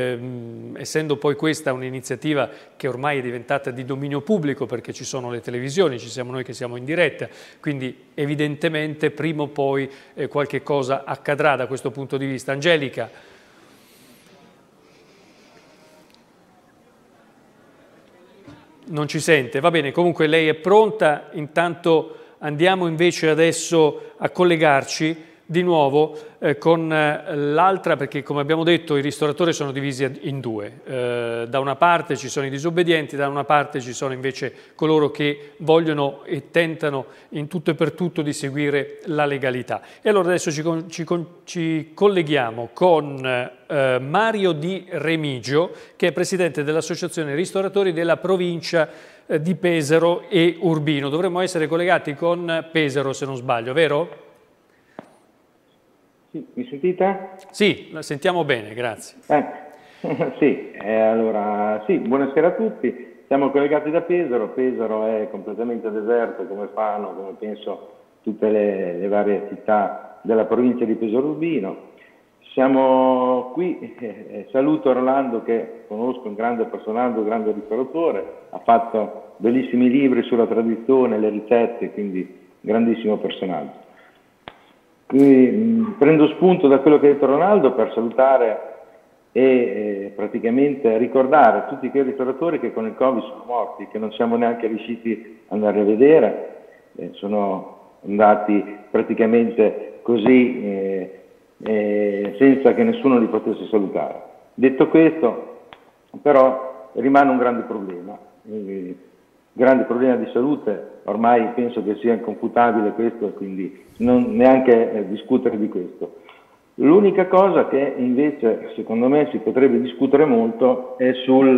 essendo poi questa un'iniziativa che ormai è diventata di dominio pubblico perché ci sono le televisioni televisioni, ci siamo noi che siamo in diretta, quindi evidentemente prima o poi qualche cosa accadrà da questo punto di vista. Angelica. Non ci sente, va bene, comunque lei è pronta, intanto andiamo invece adesso a collegarci di nuovo con l'altra, perché come abbiamo detto i ristoratori sono divisi in due, da una parte ci sono i disobbedienti, da una parte ci sono invece coloro che vogliono e tentano in tutto e per tutto di seguire la legalità. E allora adesso ci colleghiamo con Mario Di Remigio, che è presidente dell'Associazione Ristoratori della provincia di Pesaro e Urbino. Dovremmo essere collegati con Pesaro, se non sbaglio, vero?
Sì, mi sentite?
Sì, la sentiamo bene, grazie.
Sì, allora, sì, buonasera a tutti. Siamo collegati da Pesaro. Pesaro è completamente deserto, come Fano, come penso tutte le varie città della provincia di Pesaro Urbino. Siamo qui, saluto Rolando che conosco, un grande personaggio, un grande ristoratore, ha fatto bellissimi libri sulla tradizione, le ricette, quindi grandissimo personaggio. Quindi, prendo spunto da quello che ha detto Ronaldo per salutare e praticamente ricordare tutti quei ristoratori che con il Covid sono morti, che non siamo neanche riusciti ad andare a vedere, sono andati praticamente così senza che nessuno li potesse salutare. Detto questo, però, rimane un grande problema di salute, ormai penso che sia inconfutabile questo, quindi non neanche discutere di questo. L'unica cosa che invece secondo me si potrebbe discutere molto è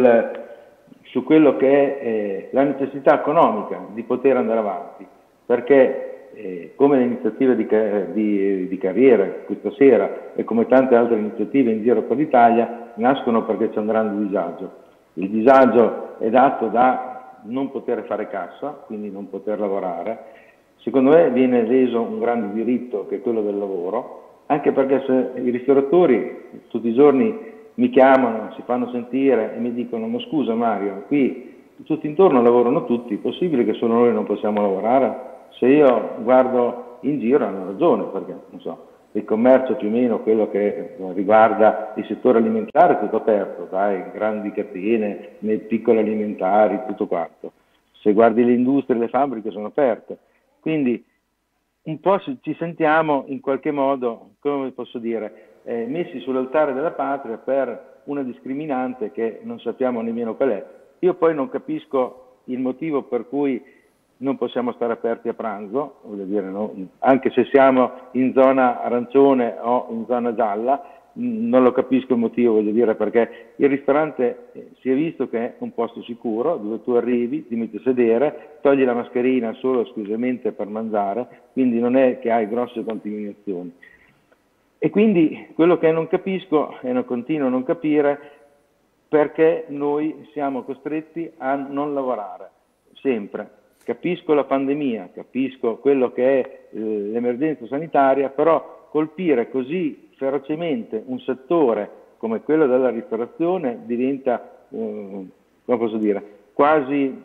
su quello che è la necessità economica di poter andare avanti, perché come le iniziative di carriera questa sera e come tante altre iniziative in giro per l'Italia nascono perché c'è un grande disagio. Il disagio è dato da non poter fare cassa, quindi non poter lavorare. Secondo me viene leso un grande diritto che è quello del lavoro, anche perché se i ristoratori tutti i giorni mi chiamano, si fanno sentire e mi dicono: ma scusa Mario, qui tutti intorno lavorano tutti, è possibile che solo noi non possiamo lavorare? Se io guardo in giro hanno ragione, perché non so, il commercio più o meno, quello che riguarda il settore alimentare è tutto aperto, dai grandi catene, nei piccoli alimentari, tutto quanto. Se guardi le industrie, le fabbriche sono aperte. Quindi un po' ci sentiamo in qualche modo, come posso dire, messi sull'altare della patria per una discriminante che non sappiamo nemmeno qual è. Io poi non capisco il motivo per cui non possiamo stare aperti a pranzo, voglio dire, no? Anche se siamo in zona arancione o in zona gialla, non lo capisco il motivo, voglio dire, perché il ristorante si è visto che è un posto sicuro, dove tu arrivi, ti metti a sedere, togli la mascherina solo esclusivamente per mangiare, quindi non è che hai grosse contaminazioni. E quindi quello che non capisco e non continuo a non capire, perché noi siamo costretti a non lavorare, sempre. Capisco la pandemia, capisco quello che è l'emergenza sanitaria, però colpire così ferocemente un settore come quello della ristorazione diventa, come posso dire, quasi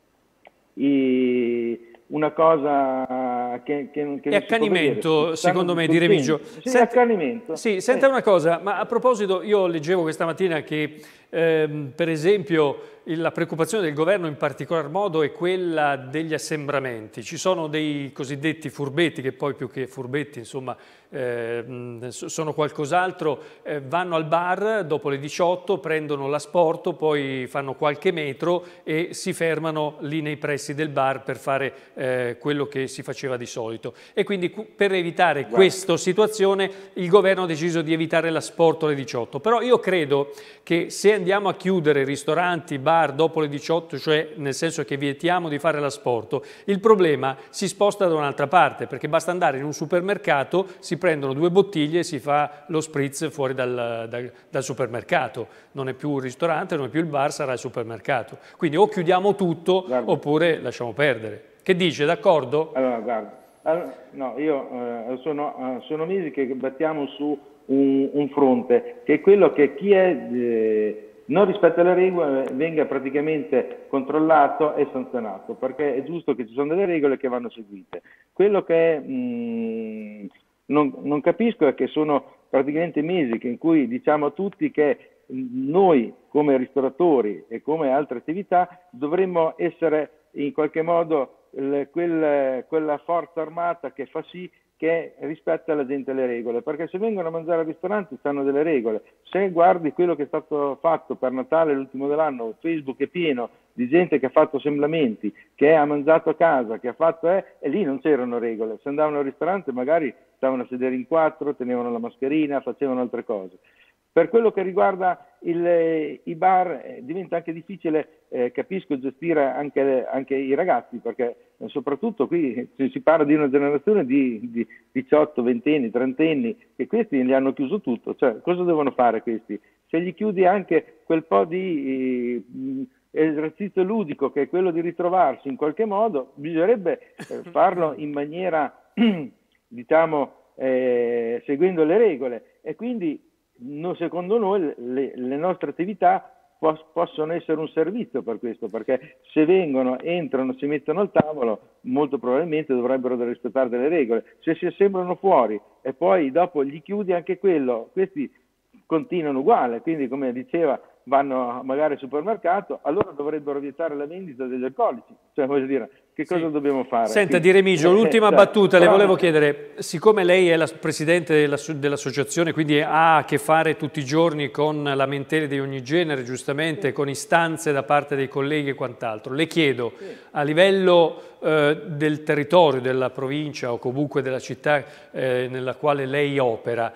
una cosa che non
è accanimento, secondo me, Di Remigio.
Sì, accanimento.
Sì, senta una cosa, ma a proposito, io leggevo questa mattina che, per esempio, la preoccupazione del governo in particolar modo è quella degli assembramenti. Ci sono dei cosiddetti furbetti, che poi più che furbetti, insomma, sono qualcos'altro, vanno al bar dopo le 18, prendono l'asporto, poi fanno qualche metro e si fermano lì nei pressi del bar per fare quello che si faceva di solito. E quindi per evitare questa situazione il governo ha deciso di evitare l'asporto alle 18. Però io credo che se andiamo a chiudere ristoranti, bar dopo le 18, cioè nel senso che vietiamo di fare l'asporto, il problema si sposta da un'altra parte, perché basta andare in un supermercato, si prendono 2 bottiglie e si fa lo spritz fuori dal supermercato. Non è più un ristorante, non è più il bar, sarà il supermercato. Quindi o chiudiamo tutto oppure lasciamo perdere. Che dice, d'accordo?
Allora, guarda, no, io sono mesi che battiamo su un fronte, che è quello che chi è non rispetta le regole venga praticamente controllato e sanzionato, perché è giusto che ci sono delle regole che vanno seguite. Quello che non capisco è che sono praticamente mesi in cui diciamo a tutti che noi come ristoratori e come altre attività dovremmo essere in qualche modo quella forza armata che fa sì che rispetta la gente le regole, perché se vengono a mangiare al ristorante stanno delle regole. Se guardi quello che è stato fatto per Natale l'ultimo dell'anno, Facebook è pieno di gente che ha fatto assemblamenti, che ha mangiato a casa, che ha fatto e lì non c'erano regole. Se andavano al ristorante magari stavano a sedere in 4, tenevano la mascherina, facevano altre cose. Per quello che riguarda i bar diventa anche difficile, capisco, gestire anche i ragazzi, perché soprattutto qui si parla di una generazione di 18, 20 anni, 30 anni, che questi gli hanno chiuso tutto. Cioè, cosa devono fare questi? Se gli chiudi anche quel po' di esercizio ludico che è quello di ritrovarsi in qualche modo, bisognerebbe farlo in maniera, diciamo, seguendo le regole, e quindi secondo noi le nostre attività possono essere un servizio per questo, perché se vengono, entrano, si mettono al tavolo, molto probabilmente dovrebbero rispettare delle regole. Se si assemblano fuori e poi dopo gli chiudi anche quello, questi continuano uguale, quindi come diceva vanno magari al supermercato, allora dovrebbero vietare la vendita degli alcolici. Cioè, voglio dire, che cosa dobbiamo fare?
Senta, Di Remigio, l'ultima battuta, le volevo chiedere, siccome lei è la presidente dell'associazione, quindi ha a che fare tutti i giorni con lamentele di ogni genere, giustamente, con istanze da parte dei colleghi e quant'altro, le chiedo, a livello del territorio, della provincia o comunque della città nella quale lei opera,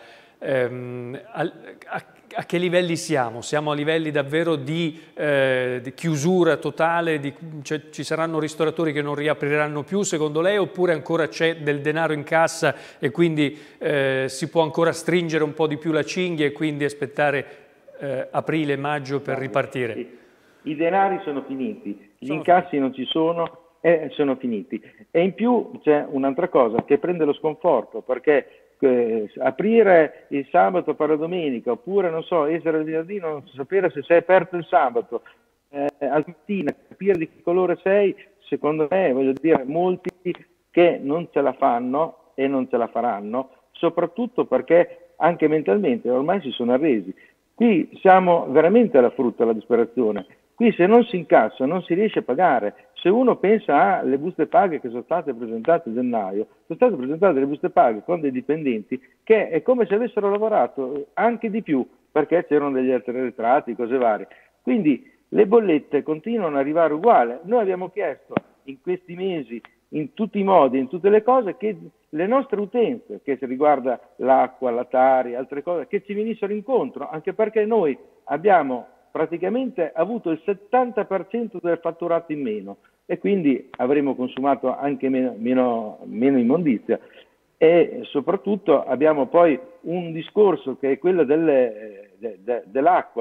a che livelli siamo? Siamo a livelli davvero di chiusura totale? Cioè, ci saranno ristoratori che non riapriranno più secondo lei, oppure ancora c'è del denaro in cassa e quindi si può ancora stringere un po' di più la cinghia e quindi aspettare aprile, maggio per ripartire?
I denari sono finiti, gli incassi non ci sono e sono finiti. E in più c'è un'altra cosa che prende lo sconforto, perché aprire il sabato per la domenica, oppure non so, essere il venerdì, non sapere se sei aperto il sabato, al mattina capire di che colore sei, secondo me, voglio dire, molti che non ce la fanno e non ce la faranno, soprattutto perché anche mentalmente ormai si sono arresi. Qui siamo veramente alla frutta della disperazione. Qui se non si incassa non si riesce a pagare. Se uno pensa alle buste paga che sono state presentate a gennaio, sono state presentate delle buste paga con dei dipendenti che è come se avessero lavorato anche di più, perché c'erano degli altri arretrati, cose varie. Quindi le bollette continuano ad arrivare uguali. Noi abbiamo chiesto in questi mesi, in tutti i modi, in tutte le cose, che le nostre utenze, che si riguarda l'acqua, la Tari, altre cose, che ci venissero incontro, anche perché noi abbiamo praticamente avuto il 70% del fatturato in meno e quindi avremo consumato anche meno immondizia, e soprattutto abbiamo poi un discorso che è quello dell'acqua,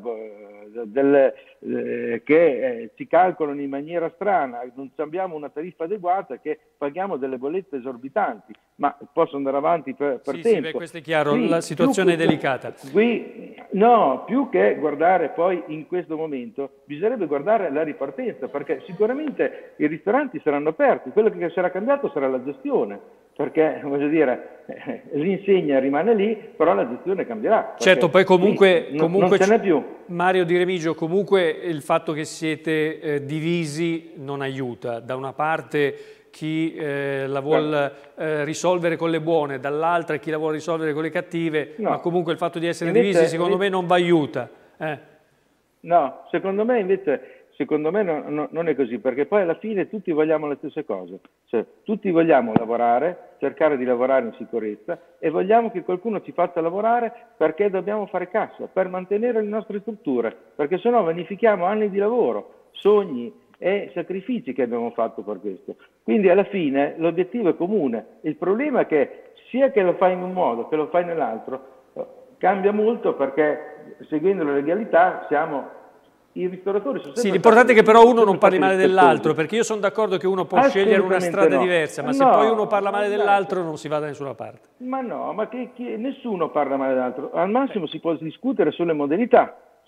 che ci calcolano in maniera strana, non abbiamo una tariffa adeguata, che paghiamo delle bollette esorbitanti, ma posso andare avanti per tempo.
Sì, beh, questo è chiaro, qui, la situazione è delicata.
Qui, no, più che guardare poi in questo momento, bisognerebbe guardare la ripartenza, perché sicuramente i ristoranti saranno aperti, quello che sarà cambiato sarà la gestione, perché voglio dire, l'insegna rimane lì, però la gestione cambierà.
Certo, poi comunque
non ce n'è più.
Mario Di Remigio, comunque il fatto che siete divisi non aiuta. Da una parte chi la vuole risolvere con le buone, dall'altra chi la vuole risolvere con le cattive, ma comunque il fatto di essere divisi secondo me non vi aiuta.
No, secondo me invece... non è così, perché poi alla fine tutti vogliamo le stesse cose, cioè tutti vogliamo lavorare, cercare di lavorare in sicurezza, e vogliamo che qualcuno ci faccia lavorare, perché dobbiamo fare cassa, per mantenere le nostre strutture, perché sennò vanifichiamo anni di lavoro, sogni e sacrifici che abbiamo fatto per questo. Quindi alla fine l'obiettivo è comune, il problema è che sia che lo fai in un modo che lo fai nell'altro, cambia molto, perché seguendo la legalità siamo... I ristoratori sono
sì, l'importante è che però uno non parli male dell'altro, perché io sono d'accordo che uno può scegliere una strada diversa, ma se poi uno parla male dell'altro non si va da nessuna parte.
Ma no, ma che nessuno parla male dell'altro, al massimo si può discutere sulle modalità,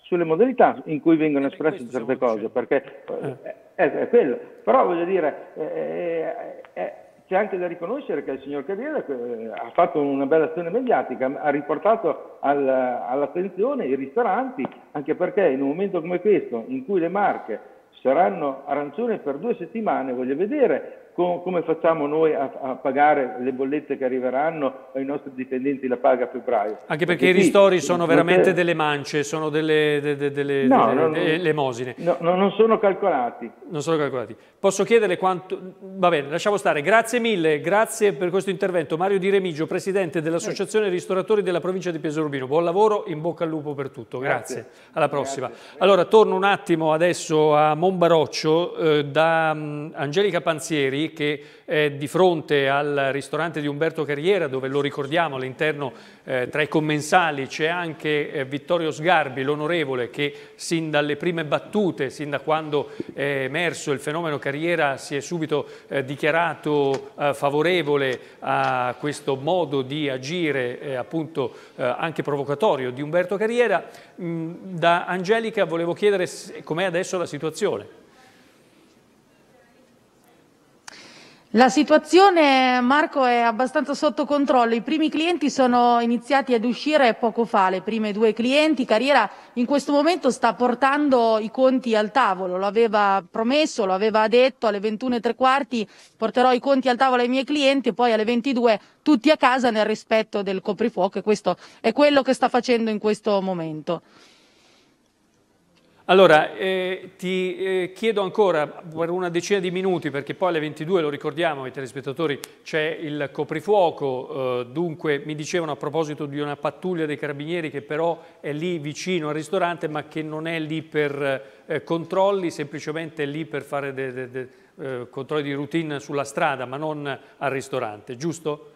sulle modalità in cui vengono espresse certe cose, perché è quello. Però voglio dire, c'è anche da riconoscere che il signor Carriera ha fatto una bella azione mediatica, ha riportato all'attenzione i ristoranti, anche perché in un momento come questo, in cui le Marche saranno arancioni per 2 settimane, voglio vedere come facciamo noi a pagare le bollette che arriveranno ai nostri dipendenti la paga a febbraio.
Anche perché i ristori sono veramente delle mance, sono delle elemosine.
No, non sono calcolati.
Non sono calcolati. Posso chiedere quanto... Va bene, lasciamo stare. Grazie mille, grazie per questo intervento. Mario Di Remigio, Presidente dell'Associazione Ristoratori della provincia di Pesaro Urbino. Buon lavoro, in bocca al lupo per tutto. Grazie. Alla prossima. Grazie. Allora, torno un attimo adesso a Monbaroccio da Angelica Panzieri, che è di fronte al ristorante di Umberto Carriera, dove, lo ricordiamo, all'interno tra i commensali c'è anche Vittorio Sgarbi, l'onorevole, che sin dalle prime battute, sin da quando è emerso il fenomeno Carriera, si è subito dichiarato favorevole a questo modo di agire appunto anche provocatorio di Umberto Carriera. Da Angelica volevo chiedere com'è adesso la situazione.
La situazione, Marco, è abbastanza sotto controllo. I primi clienti sono iniziati ad uscire poco fa, le prime 2 clienti. Carriera in questo momento sta portando i conti al tavolo, lo aveva promesso, lo aveva detto, alle 21:15 porterò i conti al tavolo ai miei clienti e poi alle 22 tutti a casa nel rispetto del coprifuoco, e questo è quello che sta facendo in questo momento.
Allora, ti chiedo ancora per una decina di minuti, perché poi alle 22, lo ricordiamo ai telespettatori, c'è il coprifuoco, dunque mi dicevano a proposito di una pattuglia dei carabinieri che però è lì vicino al ristorante, ma che non è lì per controlli, semplicemente è lì per fare controlli di routine sulla strada, ma non al ristorante, giusto?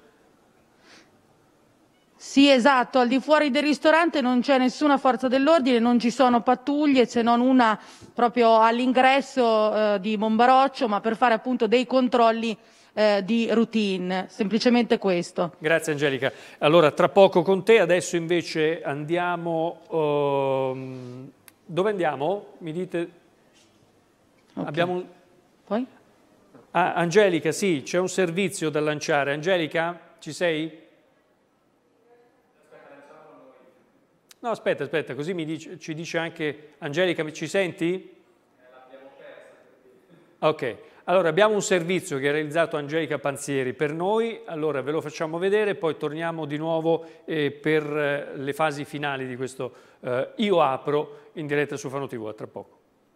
Sì, esatto, al di fuori del ristorante non c'è nessuna forza dell'ordine, non ci sono pattuglie, se non una proprio all'ingresso di Monbaroccio, ma per fare appunto dei controlli di routine, semplicemente questo.
Grazie Angelica. Allora, tra poco con te, adesso invece andiamo... dove andiamo? Mi dite...
Okay.
Abbiamo...
Poi?
Ah, Angelica, sì, c'è un servizio da lanciare. Angelica, ci sei? No, aspetta, così ci dice anche Angelica, ci senti? L'abbiamo persa. Ok, allora abbiamo un servizio che ha realizzato Angelica Panzieri per noi, allora ve lo facciamo vedere, poi torniamo di nuovo per le fasi finali di questo Io Apro in diretta su Fano TV, a tra poco.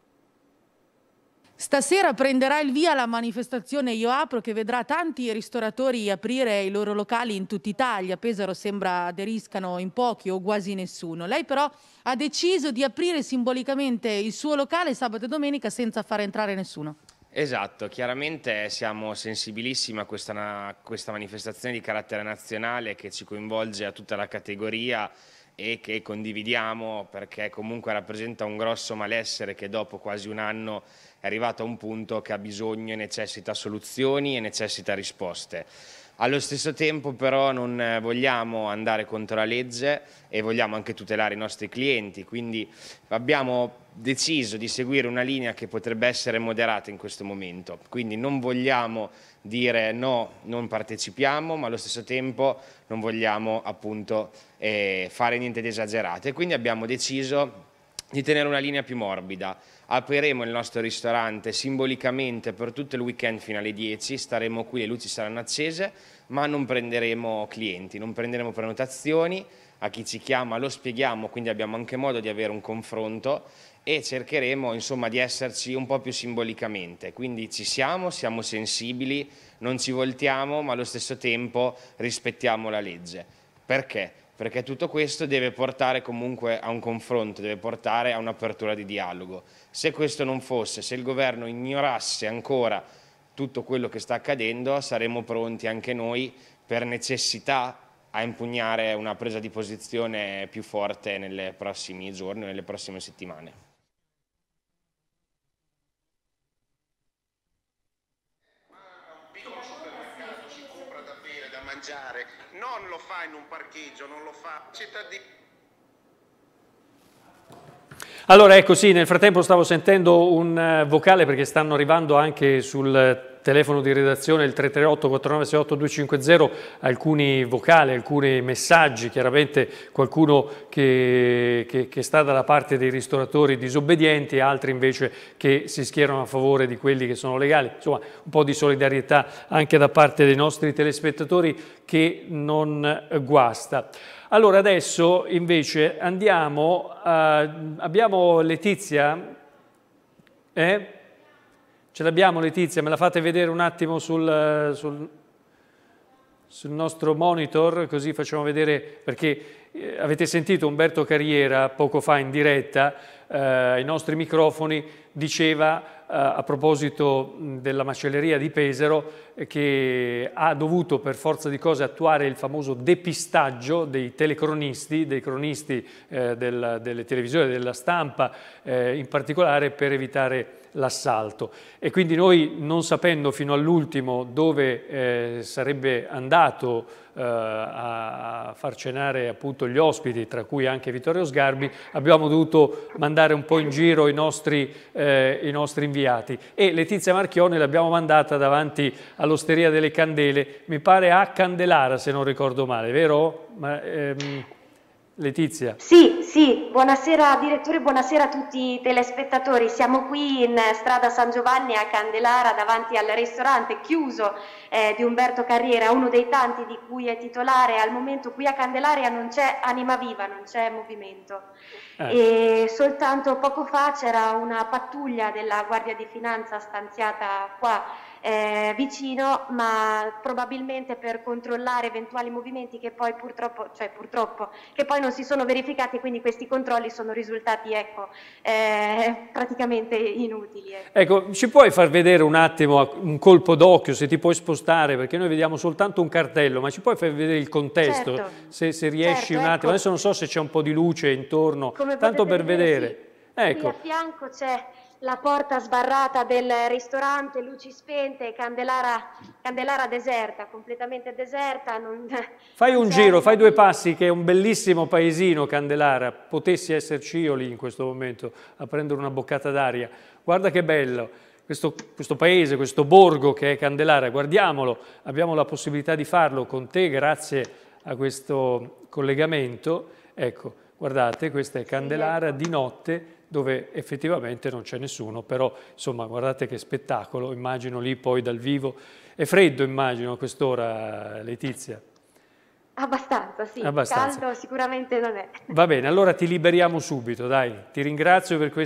Stasera prenderà il via la manifestazione Io Apro, che vedrà tanti ristoratori aprire i loro locali in tutta Italia. A Pesaro sembra aderiscano in pochi o quasi nessuno. Lei però ha deciso di aprire simbolicamente il suo locale sabato e domenica senza far entrare nessuno.
Esatto, chiaramente siamo sensibilissimi a questa manifestazione di carattere nazionale che ci coinvolge a tutta la categoria e che condividiamo, perché comunque rappresenta un grosso malessere che dopo quasi un anno è arrivato a un punto che ha bisogno e necessita soluzioni e necessita risposte. Allo stesso tempo però non vogliamo andare contro la legge e vogliamo anche tutelare i nostri clienti, quindi abbiamo deciso di seguire una linea che potrebbe essere moderata in questo momento, quindi non vogliamo dire no, non partecipiamo, ma allo stesso tempo non vogliamo appunto fare niente di esagerato, e quindi abbiamo deciso di tenere una linea più morbida. Apriremo il nostro ristorante simbolicamente per tutto il weekend fino alle 10, staremo qui, le luci saranno accese, ma non prenderemo clienti, non prenderemo prenotazioni, a chi ci chiama lo spieghiamo, quindi abbiamo anche modo di avere un confronto e cercheremo insomma di esserci un po' più simbolicamente, quindi siamo sensibili, non ci voltiamo, ma allo stesso tempo rispettiamo la legge. Perché? Perché tutto questo deve portare comunque a un confronto, deve portare a un'apertura di dialogo. Se questo non fosse, se il governo ignorasse ancora tutto quello che sta accadendo, saremmo pronti anche noi per necessità a impugnare una presa di posizione più forte nei prossimi giorni, nelle prossime settimane.
Non lo fa in un parcheggio, non lo fa cittadino.
Allora, ecco, sì, nel frattempo stavo sentendo un vocale, perché stanno arrivando anche sul telefono di redazione, il 338 4968 250, alcuni vocali, alcuni messaggi, chiaramente qualcuno che sta dalla parte dei ristoratori disobbedienti, altri invece che si schierano a favore di quelli che sono legali. Insomma, un po' di solidarietà anche da parte dei nostri telespettatori, che non guasta. Allora adesso invece andiamo abbiamo Letizia? Ce l'abbiamo Letizia? Me la fate vedere un attimo sul nostro monitor, così facciamo vedere, perché avete sentito Umberto Carriera poco fa in diretta ai nostri microfoni, diceva a proposito della macelleria di Pesaro che ha dovuto per forza di cose attuare il famoso depistaggio dei telecronisti, dei cronisti delle televisioni, della stampa in particolare, per evitare l'assalto. E quindi noi, non sapendo fino all'ultimo dove sarebbe andato a far cenare appunto gli ospiti, tra cui anche Vittorio Sgarbi, abbiamo dovuto mandare un po' in giro i nostri inviati, e Letizia Marchione l'abbiamo mandata davanti all'Osteria delle Candele, mi pare a Candelara se non ricordo male, vero? Letizia?
Sì, buonasera direttore, buonasera a tutti i telespettatori. Siamo qui in strada San Giovanni a Candelara, davanti al ristorante chiuso di Umberto Carriera, uno dei tanti di cui è titolare. Al momento qui a Candelaria non c'è anima viva, non c'è movimento. E soltanto poco fa c'era una pattuglia della Guardia di Finanza stanziata qua vicino, ma probabilmente per controllare eventuali movimenti che poi purtroppo che poi non si sono verificati, quindi questi controlli sono risultati praticamente inutili.
Ecco, ci puoi far vedere un attimo un colpo d'occhio, se ti puoi spostare, perché noi vediamo soltanto un cartello, ma ci puoi far vedere il contesto,
certo,
se riesci un attimo,
ecco.
Adesso non so se c'è un po' di luce intorno,
Come
tanto per vedere.
Sì.
Ecco.
Qui a fianco c'è la porta sbarrata del ristorante, luci spente, Candelara deserta, completamente deserta.
Fai un giro, fai due passi, che è un bellissimo paesino Candelara, potessi esserci io lì in questo momento a prendere una boccata d'aria. Guarda che bello questo paese, questo borgo che è Candelara, guardiamolo, abbiamo la possibilità di farlo con te grazie a questo collegamento. Ecco, guardate, questa è Candelara di notte, dove effettivamente non c'è nessuno, però insomma guardate che spettacolo, immagino lì poi dal vivo. È freddo immagino a quest'ora, Letizia?
Abbastanza, sì,
Abbastanza.
Caldo sicuramente non è.
Va bene, allora ti liberiamo subito, dai, ti ringrazio per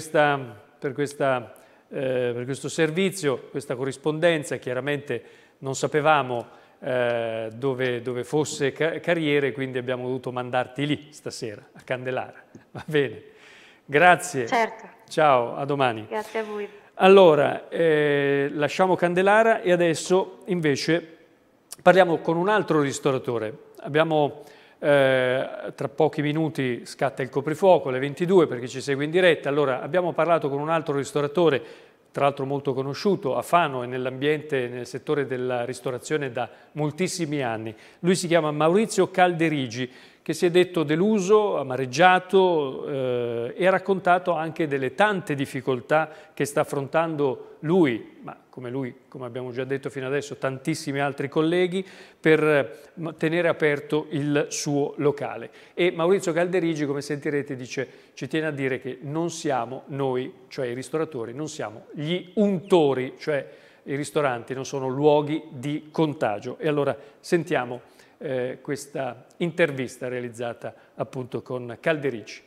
questo servizio, questa corrispondenza. Chiaramente non sapevamo dove fosse Carriere, quindi abbiamo dovuto mandarti lì stasera, a Candelara, va bene? Grazie.
Certo.
Ciao, a domani.
Grazie a voi.
Allora, lasciamo Candelara e adesso invece parliamo con un altro ristoratore. Abbiamo, tra pochi minuti scatta il coprifuoco, alle 22, per chi ci segue in diretta. Allora, abbiamo parlato con un altro ristoratore, tra l'altro molto conosciuto a Fano e nell'ambiente, nel settore della ristorazione da moltissimi anni. Lui si chiama Maurizio Calderigi, che si è detto deluso, amareggiato e ha raccontato anche delle tante difficoltà che sta affrontando lui, ma come abbiamo già detto fino adesso, tantissimi altri colleghi, per tenere aperto il suo locale. E Maurizio Calderigi, come sentirete, ci tiene a dire che non siamo noi, cioè i ristoratori, non siamo gli untori, cioè i ristoranti non sono luoghi di contagio. E allora sentiamo questa intervista realizzata appunto con Calderigi.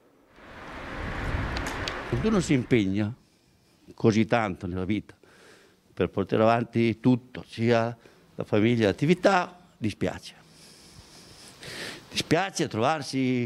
Quando uno si impegna così tanto nella vita per portare avanti tutto, sia la famiglia, l'attività, dispiace. Dispiace trovarsi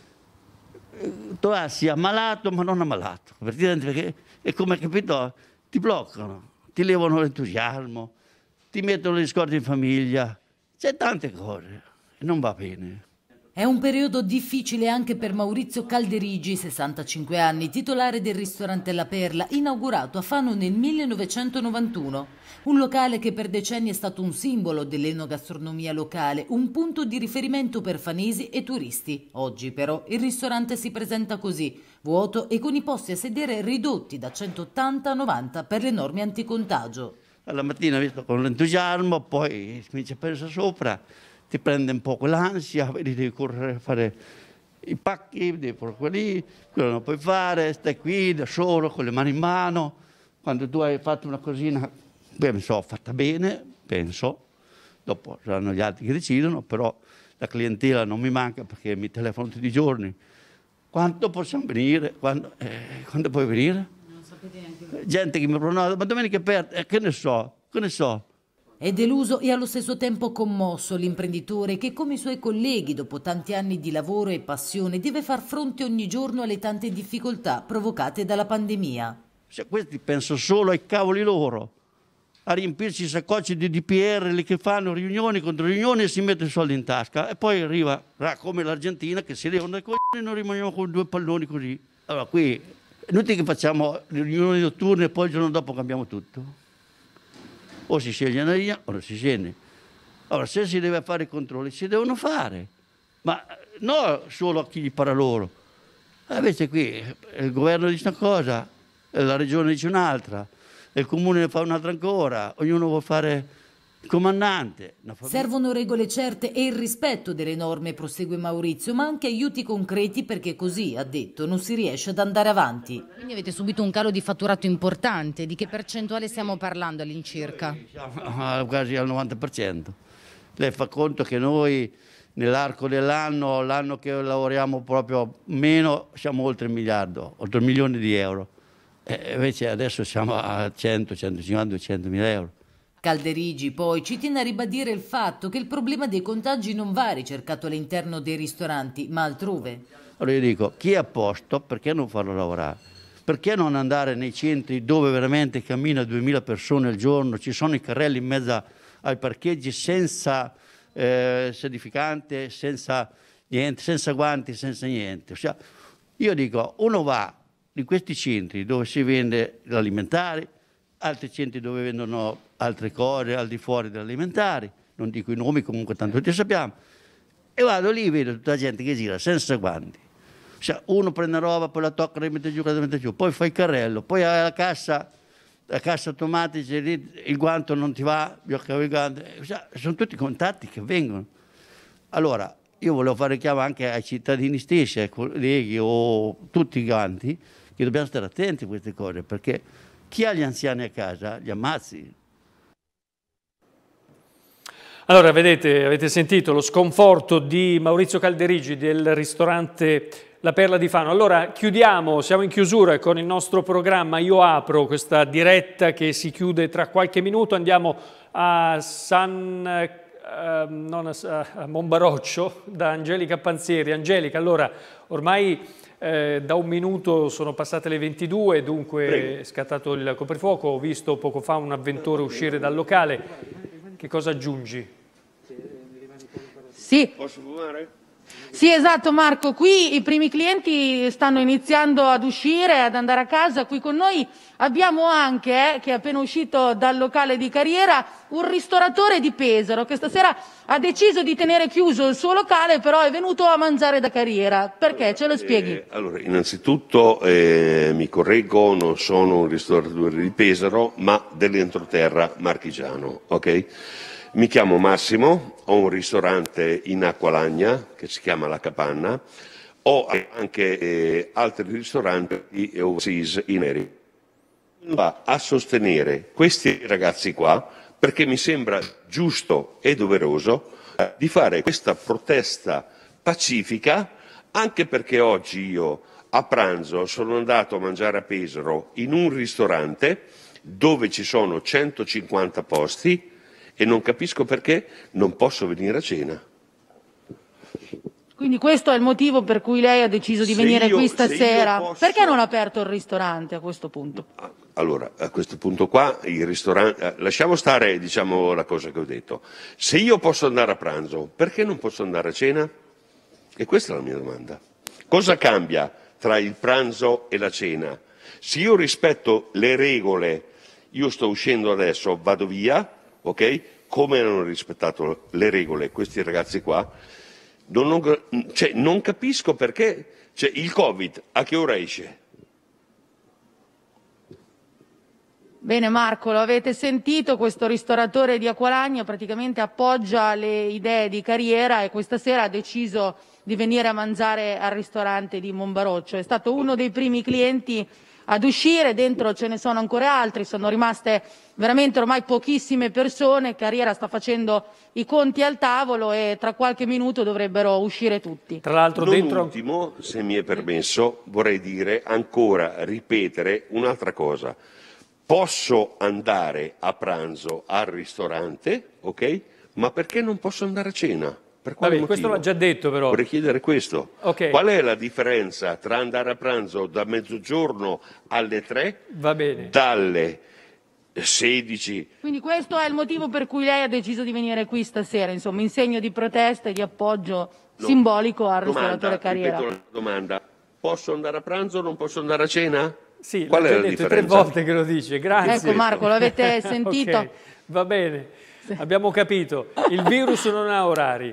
ammalato ma non ammalato, perché è come, capito, ti bloccano, ti levano l'entusiasmo, ti mettono le scorte in famiglia. C'è tante cose e non va bene.
È un periodo difficile anche per Maurizio Calderigi, 65 anni, titolare del ristorante La Perla, inaugurato a Fano nel 1991. Un locale che per decenni è stato un simbolo dell'enogastronomia locale, un punto di riferimento per fanesi e turisti. Oggi però il ristorante si presenta così, vuoto e con i posti a sedere ridotti da 180 a 90 per le norme anticontagio.
Alla mattina visto con l'entusiasmo, poi comincia a pensare sopra, ti prende un po' quell'ansia, vedi, devi correre a fare i pacchi, devi fare quelli, quello non puoi fare, stai qui da solo con le mani in mano. Quando tu hai fatto una cosina, penso, fatta bene, penso, dopo saranno gli altri che decidono, però la clientela non mi manca perché mi telefono tutti i giorni. Quando possiamo venire? Quando puoi venire?
Non sapete neanche.
Gente che mi pronota, ma domenica è aperta, che ne so.
È deluso e allo stesso tempo commosso l'imprenditore che, come i suoi colleghi, dopo tanti anni di lavoro e passione, deve far fronte ogni giorno alle tante difficoltà provocate dalla pandemia.
Questi pensano solo ai cavoli loro, a riempirci i saccocci di DPR lì che fanno riunioni contro riunioni e si mette i soldi in tasca. E poi arriva come l'Argentina che si levano dai coglioni e noi rimaniamo con 2 palloni così. Allora qui è inutile che facciamo riunioni notturne e poi il giorno dopo cambiamo tutto. O si sceglie una linea o non si sceglie. Allora, se si deve fare i controlli, si devono fare, ma non solo a chi gli para loro. Invece qui il governo dice una cosa, la regione dice un'altra, il comune ne fa un'altra ancora, ognuno vuole fare il comandante.
Servono regole certe e il rispetto delle norme, prosegue Maurizio, ma anche aiuti concreti perché così, ha detto, non si riesce ad andare avanti.
Quindi avete subito un calo di fatturato importante, di che percentuale stiamo parlando all'incirca?
Quasi al 90%. Lei fa conto che noi nell'arco dell'anno, l'anno che lavoriamo proprio meno, siamo oltre 1 miliardo, oltre 1 milione di euro. Invece adesso siamo a 100, 150, 200 mila euro.
Calderigi poi ci tiene a ribadire il fatto che il problema dei contagi non va ricercato all'interno dei ristoranti, ma altrove.
Allora io dico, chi è a posto, perché non farlo lavorare? Perché non andare nei centri dove veramente cammina 2000 persone al giorno, ci sono i carrelli in mezzo ai parcheggi senza sedificante, senza niente, senza guanti, senza niente. Ossia, io dico, uno va in questi centri dove si vende l'alimentare, altri centri dove vendono altre cose al di fuori dell'alimentari, non dico i nomi, comunque tanto tutti sappiamo, e vado lì e vedo tutta la gente che gira senza guanti. Cioè, uno prende roba, poi la tocca, la mette giù, poi fa il carrello, poi alla cassa automatica, il guanto non ti va, cioè, sono tutti contatti che vengono. Allora, io volevo fare richiamo anche ai cittadini stessi, ai colleghi o tutti quanti, che dobbiamo stare attenti a queste cose, perché chi ha gli anziani a casa li ammazzi.
Allora, vedete, avete sentito lo sconforto di Maurizio Calderigi del ristorante La Perla di Fano. Allora, chiudiamo, siamo in chiusura con il nostro programma Io Apro, questa diretta che si chiude tra qualche minuto. Andiamo a Monbaroccio da Angelica Panzieri. Angelica, allora, ormai da 1 minuto sono passate le 22, dunque è scattato il coprifuoco. Ho visto poco fa un avventore uscire dal locale. Che cosa aggiungi?
Sì.
Posso fumare?
Sì, esatto Marco, qui i primi clienti stanno iniziando ad uscire, ad andare a casa. Qui con noi abbiamo anche, che è appena uscito dal locale di Carriera, un ristoratore di Pesaro che stasera ha deciso di tenere chiuso il suo locale, però è venuto a mangiare da Carriera. Perché? Ce lo spieghi?
Allora, innanzitutto mi correggo, non sono un ristoratore di Pesaro, ma dell'entroterra marchigiano, ok? Mi chiamo Massimo, ho un ristorante in Acqualagna che si chiama La Capanna, ho anche altri ristoranti overseas in America. Va a sostenere questi ragazzi qua perché mi sembra giusto e doveroso di fare questa protesta pacifica, anche perché oggi io a pranzo sono andato a mangiare a Pesaro in un ristorante dove ci sono 150 posti e non capisco perché non posso venire a cena.
Quindi questo è il motivo per cui lei ha deciso di venire qui stasera. Perché non ha aperto il ristorante a questo punto?
Allora, a questo punto qua, il ristorante, lasciamo stare, diciamo, la cosa che ho detto. Se io posso andare a pranzo, perché non posso andare a cena? E questa è la mia domanda. Cosa cambia tra il pranzo e la cena? Se io rispetto le regole, io sto uscendo adesso, vado via, ok? Come hanno rispettato le regole questi ragazzi qua? Non capisco perché. Cioè, il Covid a che ora esce?
Bene Marco, lo avete sentito, questo ristoratore di Acqualagna praticamente appoggia le idee di Carriera e questa sera ha deciso di venire a mangiare al ristorante di Monbaroccio. È stato uno dei primi clienti ad uscire, dentro ce ne sono ancora altri, sono rimaste veramente ormai pochissime persone, Carriera sta facendo i conti al tavolo e tra qualche minuto dovrebbero uscire tutti.
Tra l'altro dentro...
Ultimo, se mi è permesso, vorrei dire ancora, ripetere un'altra cosa. Posso andare a pranzo al ristorante, ok? Ma perché non posso andare a cena? Per quale motivo?
Questo l'ha già detto però.
Vorrei chiedere questo.
Okay.
Qual è la differenza tra andare a pranzo da mezzogiorno alle 3,
va bene,
dalle 16?
Quindi questo è il motivo per cui lei ha deciso di venire qui stasera, insomma, in segno di protesta e di appoggio simbolico al ristoratore Carriera.
Ripeto la domanda. Posso andare a pranzo o non posso andare a cena?
Sì,
qual è la
detto
differenza?
3 volte che lo dice, grazie.
Ecco Marco, l'avete sentito?
Okay, va bene, abbiamo capito. Il virus non ha orari,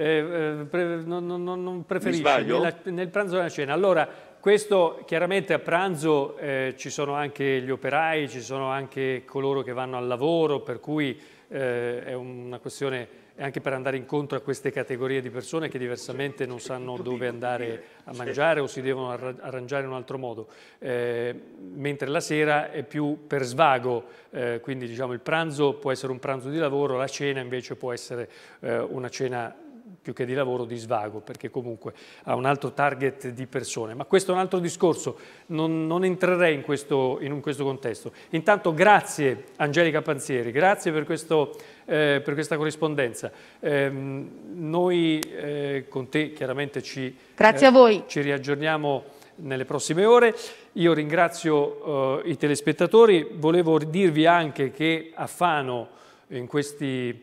non preferisce nel pranzo e nella cena. Allora, questo chiaramente a pranzo ci sono anche gli operai, ci sono anche coloro che vanno al lavoro, per cui è una questione anche per andare incontro a queste categorie di persone che diversamente non sanno dove andare a mangiare o si devono arrangiare in un altro modo, mentre la sera è più per svago, quindi diciamo il pranzo può essere un pranzo di lavoro, la cena invece può essere una cena più che di lavoro, di svago, perché comunque ha un altro target di persone. Ma questo è un altro discorso, non entrerei in questo contesto. Intanto grazie Angelica Panzieri, grazie per questa corrispondenza. Noi con te chiaramente
grazie a voi.
Ci riaggiorniamo nelle prossime ore. Io ringrazio i telespettatori, volevo dirvi anche che a Fano in queste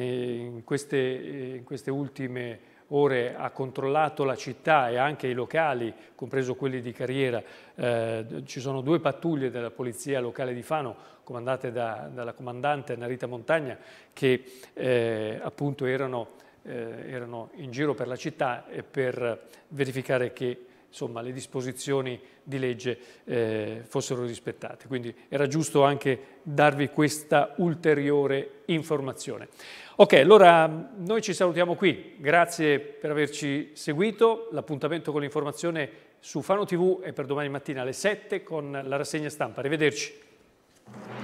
ultime ore ha controllato la città e anche i locali, compreso quelli di Carriera. Ci sono 2 pattuglie della polizia locale di Fano, comandate dalla comandante Narita Montagna, che appunto erano in giro per la città per verificare che insomma, le disposizioni di legge fossero rispettate. Quindi era giusto anche darvi questa ulteriore informazione. Ok, allora noi ci salutiamo qui. Grazie per averci seguito. L'appuntamento con l'informazione su Fano TV è per domani mattina alle 7 con la rassegna stampa. Arrivederci.